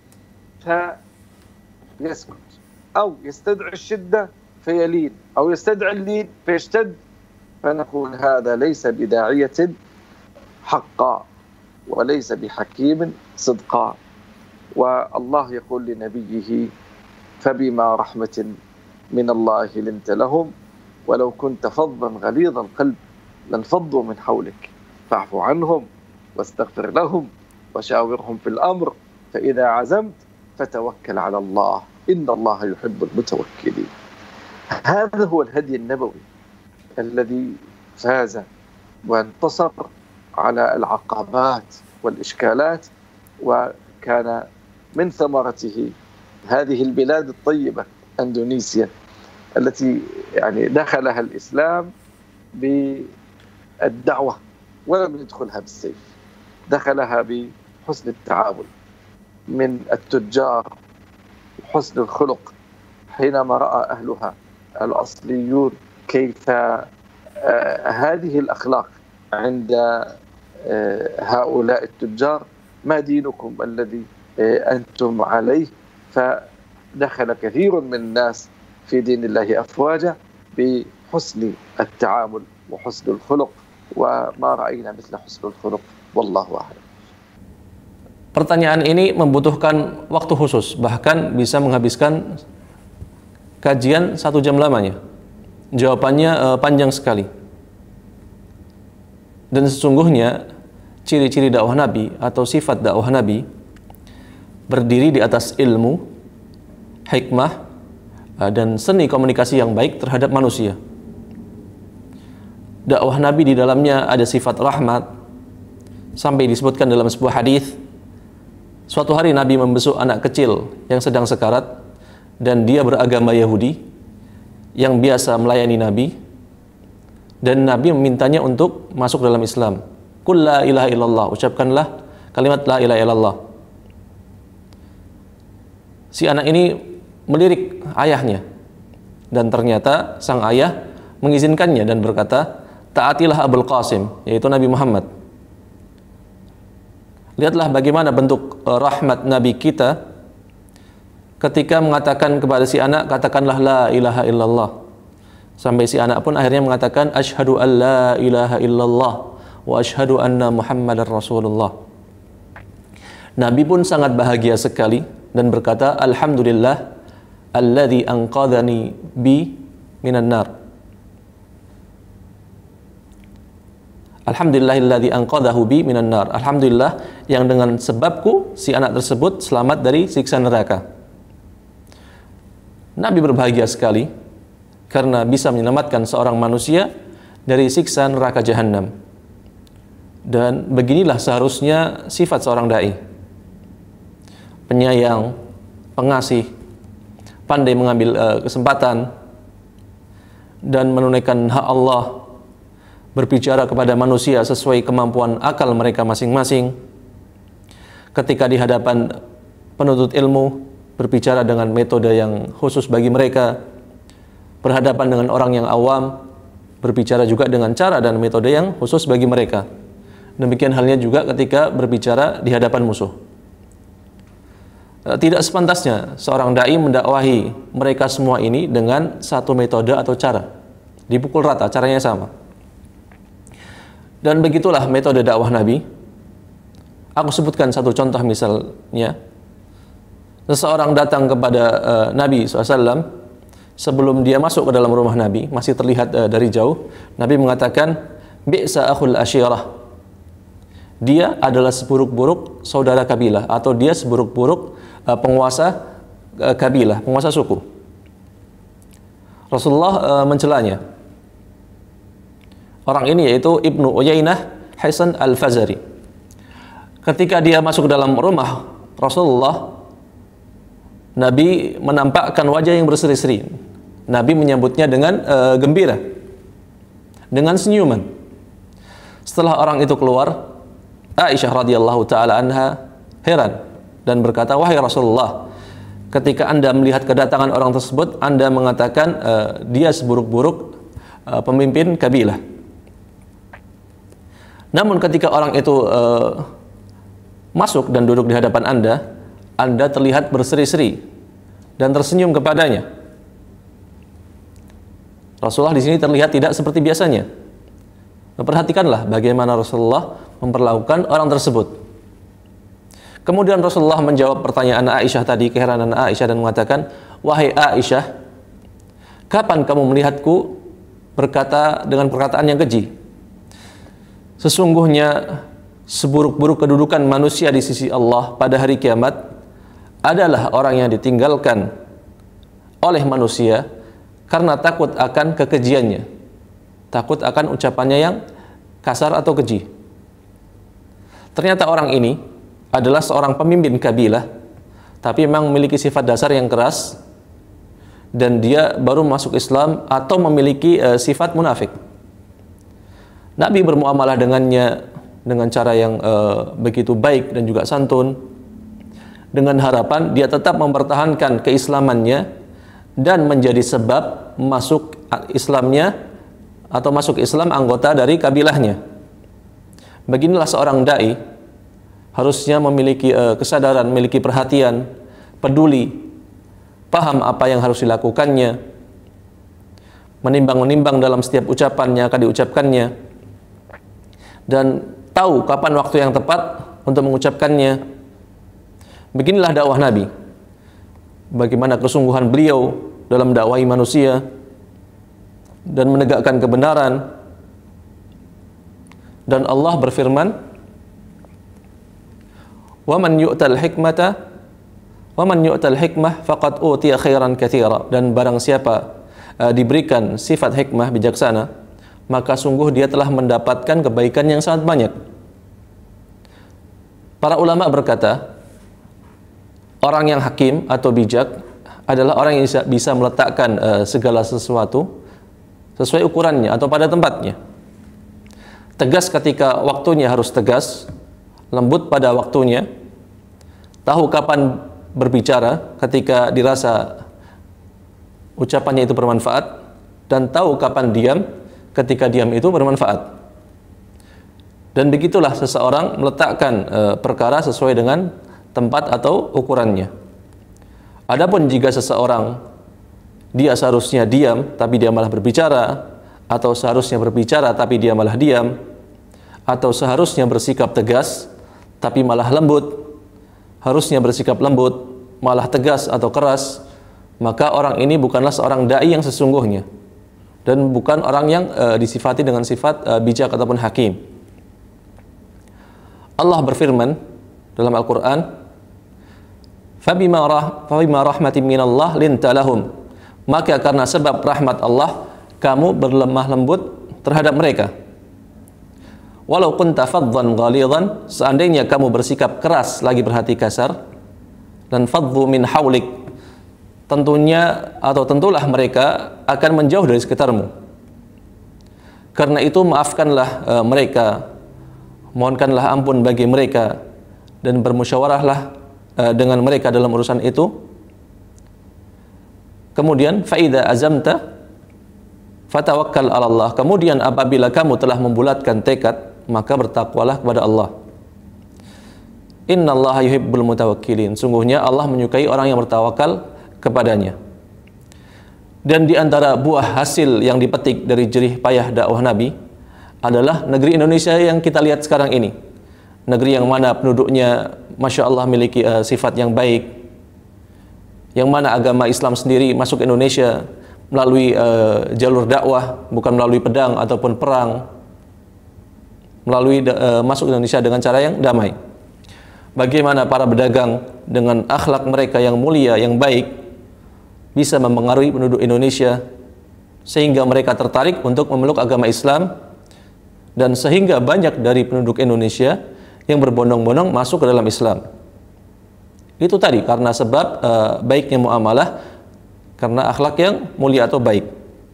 فيسكت، أو يستدعي الشدة فيلين، أو يستدعي اللين فيشتد، فنقول هذا ليس بداعية حقا وليس بحكيم صدقا. والله يقول لنبيه: فبما رحمة من الله لنت لهم ولو كنت فظا غليظ القلب لانفضوا من حولك فاعف عنهم واستغفر لهم وشاورهم في الأمر فإذا عزمت فتوكل على الله إن الله يحب المتوكلين. هذا هو الهدي النبوي الذي فاز وانتصر على العقبات والإشكالات، وكان من ثمرته هذه البلاد الطيبة أندونيسيا التي يعني دخلها الإسلام بالدعوة ولم يدخلها بالسيف، دخلها بحسن التعامل من التجار وحسن الخلق. حينما رأى أهلها الأصليون كيف هذه الأخلاق عند هؤلاء التجار، ما دينكم الذي أنتم عليه؟ فدخل كثير من الناس في دين الله أفواجا بحسن التعامل وحسن الخلق، وما رأينا مثل حسن الخلق والله أعلم. Pertanyaan ini membutuhkan waktu khusus, bahkan bisa menghabiskan kajian satu jam lamanya. Jawabannya uh, panjang sekali. Dan sesungguhnya ciri-ciri dakwah Nabi atau sifat dakwah Nabi berdiri di atas ilmu, hikmah, uh, dan seni komunikasi yang baik terhadap manusia. Dakwah Nabi di dalamnya ada sifat rahmat, sampai disebutkan dalam sebuah hadis, suatu hari Nabi membesuk anak kecil yang sedang sekarat dan dia beragama Yahudi yang biasa melayani Nabi, dan Nabi memintanya untuk masuk dalam Islam. Qul la ilaha illallah, ucapkanlah kalimat la ilaha illallah. Si anak ini melirik ayahnya, dan ternyata sang ayah mengizinkannya dan berkata, taatilah Abul Qasim, yaitu Nabi Muhammad. Lihatlah bagaimana bentuk uh, rahmat Nabi kita ketika mengatakan kepada si anak, katakanlah la ilaha illallah. Sampai si anak pun akhirnya mengatakan asyhadu an la ilaha illallah wa asyhadu anna Muhammadar Rasulullah. Nabi pun sangat bahagia sekali dan berkata, alhamdulillah alladzi anqadhani bi minan nar. Alhamdulillahilladzi anqadhahu bi minan nar. Alhamdulillah yang dengan sebabku si anak tersebut selamat dari siksa neraka. Nabi berbahagia sekali karena bisa menyelamatkan seorang manusia dari siksa neraka jahanam. Dan beginilah seharusnya sifat seorang dai. Penyayang, pengasih, pandai mengambil uh, kesempatan dan menunaikan hak Allah, berbicara kepada manusia sesuai kemampuan akal mereka masing-masing. Ketika di hadapan penuntut ilmu, berbicara dengan metode yang khusus bagi mereka. Berhadapan dengan orang yang awam, berbicara juga dengan cara dan metode yang khusus bagi mereka. Demikian halnya juga ketika berbicara di hadapan musuh. Tidak sepantasnya seorang dai mendakwahi mereka semua ini dengan satu metode atau cara. Dipukul rata, caranya sama. Dan begitulah metode dakwah Nabi. Aku sebutkan satu contoh misalnya. Seseorang datang kepada uh, Nabi shallallahu alaihi wasallam. Sebelum dia masuk ke dalam rumah Nabi, masih terlihat uh, dari jauh, Nabi mengatakan, bi'sa akhul asyirah. Dia adalah seburuk-buruk saudara kabilah, atau dia seburuk-buruk uh, penguasa uh, kabilah, penguasa suku. Rasulullah uh, mencelanya. Orang ini yaitu Ibnu Uyainah Hasan Al-Fazari. Ketika dia masuk ke dalam rumah Rasulullah, Nabi menampakkan wajah yang berseri-seri. Nabi menyambutnya dengan uh, gembira, dengan senyuman. Setelah orang itu keluar, Aisyah radhiyallahu taala anha heran dan berkata, wahai Rasulullah, ketika Anda melihat kedatangan orang tersebut, Anda mengatakan uh, dia seburuk-buruk uh, pemimpin kabilah. Namun ketika orang itu uh, masuk dan duduk di hadapan Anda, Anda terlihat berseri-seri dan tersenyum kepadanya. Rasulullah di sini terlihat tidak seperti biasanya. Perhatikanlah bagaimana Rasulullah memperlakukan orang tersebut. Kemudian Rasulullah menjawab pertanyaan Aisyah tadi, keheranan Aisyah, dan mengatakan, wahai Aisyah, kapan kamu melihatku berkata dengan perkataan yang keji? Sesungguhnya seburuk-buruk kedudukan manusia di sisi Allah pada hari kiamat adalah orang yang ditinggalkan oleh manusia karena takut akan kekejiannya, takut akan ucapannya yang kasar atau keji. Ternyata orang ini adalah seorang pemimpin kabilah, tapi memang memiliki sifat dasar yang keras, dan dia baru masuk Islam atau memiliki uh, sifat munafik. Nabi bermuamalah dengannya dengan cara yang uh, begitu baik dan juga santun, dengan harapan dia tetap mempertahankan keislamannya dan menjadi sebab masuk Islamnya atau masuk Islam anggota dari kabilahnya. Beginilah seorang dai harusnya memiliki uh, kesadaran, memiliki perhatian, peduli, paham apa yang harus dilakukannya, menimbang-menimbang dalam setiap ucapan yang akan diucapkannya, dan tahu kapan waktu yang tepat untuk mengucapkannya. Beginilah dakwah Nabi. Bagaimana kesungguhan beliau dalam dakwahi manusia dan menegakkan kebenaran. Dan Allah berfirman, "Wa man yu'tal hikmata wa man yu'tal hikmah faqad utiya khairan katsira." Dan barang siapa uh, diberikan sifat hikmah, bijaksana, maka sungguh dia telah mendapatkan kebaikan yang sangat banyak. Para ulama berkata, orang yang hakim atau bijak adalah orang yang bisa, bisa meletakkan uh, segala sesuatu sesuai ukurannya atau pada tempatnya. Tegas ketika waktunya harus tegas, lembut pada waktunya, tahu kapan berbicara ketika dirasa ucapannya itu bermanfaat, dan tahu kapan diam ketika diam itu bermanfaat. Dan begitulah seseorang meletakkan e, perkara sesuai dengan tempat atau ukurannya. Adapun jika seseorang dia seharusnya diam tapi dia malah berbicara, atau seharusnya berbicara tapi dia malah diam, atau seharusnya bersikap tegas tapi malah lembut, harusnya bersikap lembut malah tegas atau keras, maka orang ini bukanlah seorang dai yang sesungguhnya, dan bukan orang yang e, disifati dengan sifat e, bijak ataupun hakim. Allah berfirman dalam Al-Quran, "Fabima rah, fabima rahmatin minallah linta lahum." Maka karena sebab rahmat Allah, kamu berlemah lembut terhadap mereka. Walau kunta faddan ghalidhan, seandainya kamu bersikap keras lagi berhati kasar, dan faddu min haulik, tentunya atau tentulah mereka akan menjauh dari sekitarmu. Karena itu maafkanlah uh, mereka, mohonkanlah ampun bagi mereka, dan bermusyawarahlah uh, dengan mereka dalam urusan itu. Kemudian faida azamta fatawakkal 'ala Allah. Kemudian apabila kamu telah membulatkan tekad, maka bertakwalah kepada Allah. Innallaha yuhibbul mutawakkilin. Sungguhnya Allah menyukai orang yang bertawakal kepadanya. Dan di antara buah hasil yang dipetik dari jerih payah dakwah Nabi adalah negeri Indonesia yang kita lihat sekarang ini. Negeri yang mana penduduknya Masya Allah memiliki uh, sifat yang baik, yang mana agama Islam sendiri masuk ke Indonesia melalui uh, jalur dakwah, bukan melalui pedang ataupun perang, melalui uh, masuk ke Indonesia dengan cara yang damai. Bagaimana para pedagang dengan akhlak mereka yang mulia, yang baik, bisa mempengaruhi penduduk Indonesia sehingga mereka tertarik untuk memeluk agama Islam, dan sehingga banyak dari penduduk Indonesia yang berbondong-bondong masuk ke dalam Islam. Itu tadi karena sebab uh, baiknya muamalah, karena akhlak yang mulia atau baik.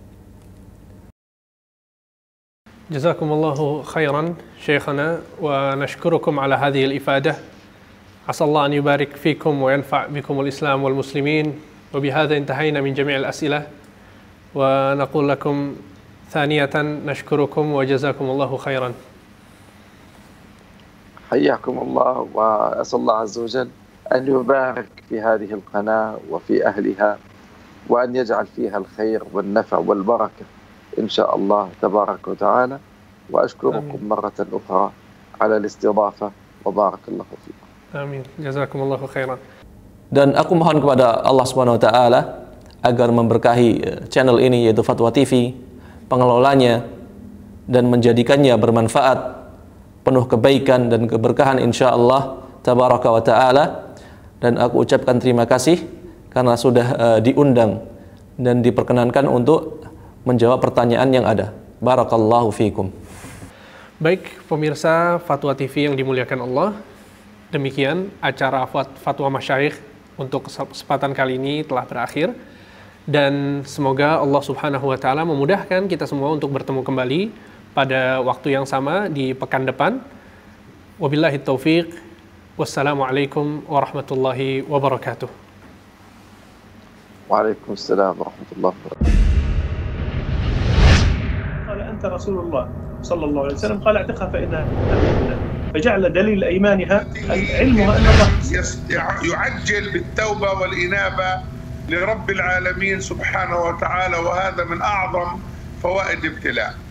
Jazakumullahu khairan Syekhana, wa nashkurukum ala hadhihi al-ifadah. Asallahu an yubarik fikum wa yanfa' bikum al-Islam wal muslimin. Wa bihadza intahayna min jami' al-as'ilah. Wa naqul lakum thaniyatan nashkurukum wa jazakumullahu khairan. حياكم الله وأسأل الله عز وجل أن يبارك في هذه القناة وفي أهلها، وأن يجعل فيها الخير والنفع والبركة إن شاء الله تبارك وتعالى. وأشكركم آمين. مرة أخرى على الاستضافة وبارك الله فيكم. آمين. جزاكم الله خيرا. Dan aku mohon kepada Allah Subhanahu wa taala agar memberkahi channel ini, yaitu Fatwa T V, pengelolanya, dan menjadikannya bermanfaat, penuh kebaikan dan keberkahan insyaallah tabaraka wa taala. Dan aku ucapkan terima kasih karena sudah uh, diundang dan diperkenankan untuk menjawab pertanyaan yang ada. Barakallahu fiikum. Baik pemirsa Fatwa T V yang dimuliakan Allah, demikian acara Fatwa Masyayikh untuk kesempatan kali ini telah berakhir, dan semoga Allah Subhanahu wa taala memudahkan kita semua untuk bertemu kembali pada waktu yang sama di pekan depan. Wabillahi taufiq. Wassalamualaikum warahmatullahi wabarakatuh. Waalaikumsalam warahmatullahi wabarakatuh. قال أنت رسول الله صلى الله عليه وسلم، قال اعتقها فإنها فجعل دليل أيمانها علمها أن الله يعجل بالتوبة والإنابة لرب العالمين سبحانه وتعالى، وهذا من أعظم فوائد ابتلاء.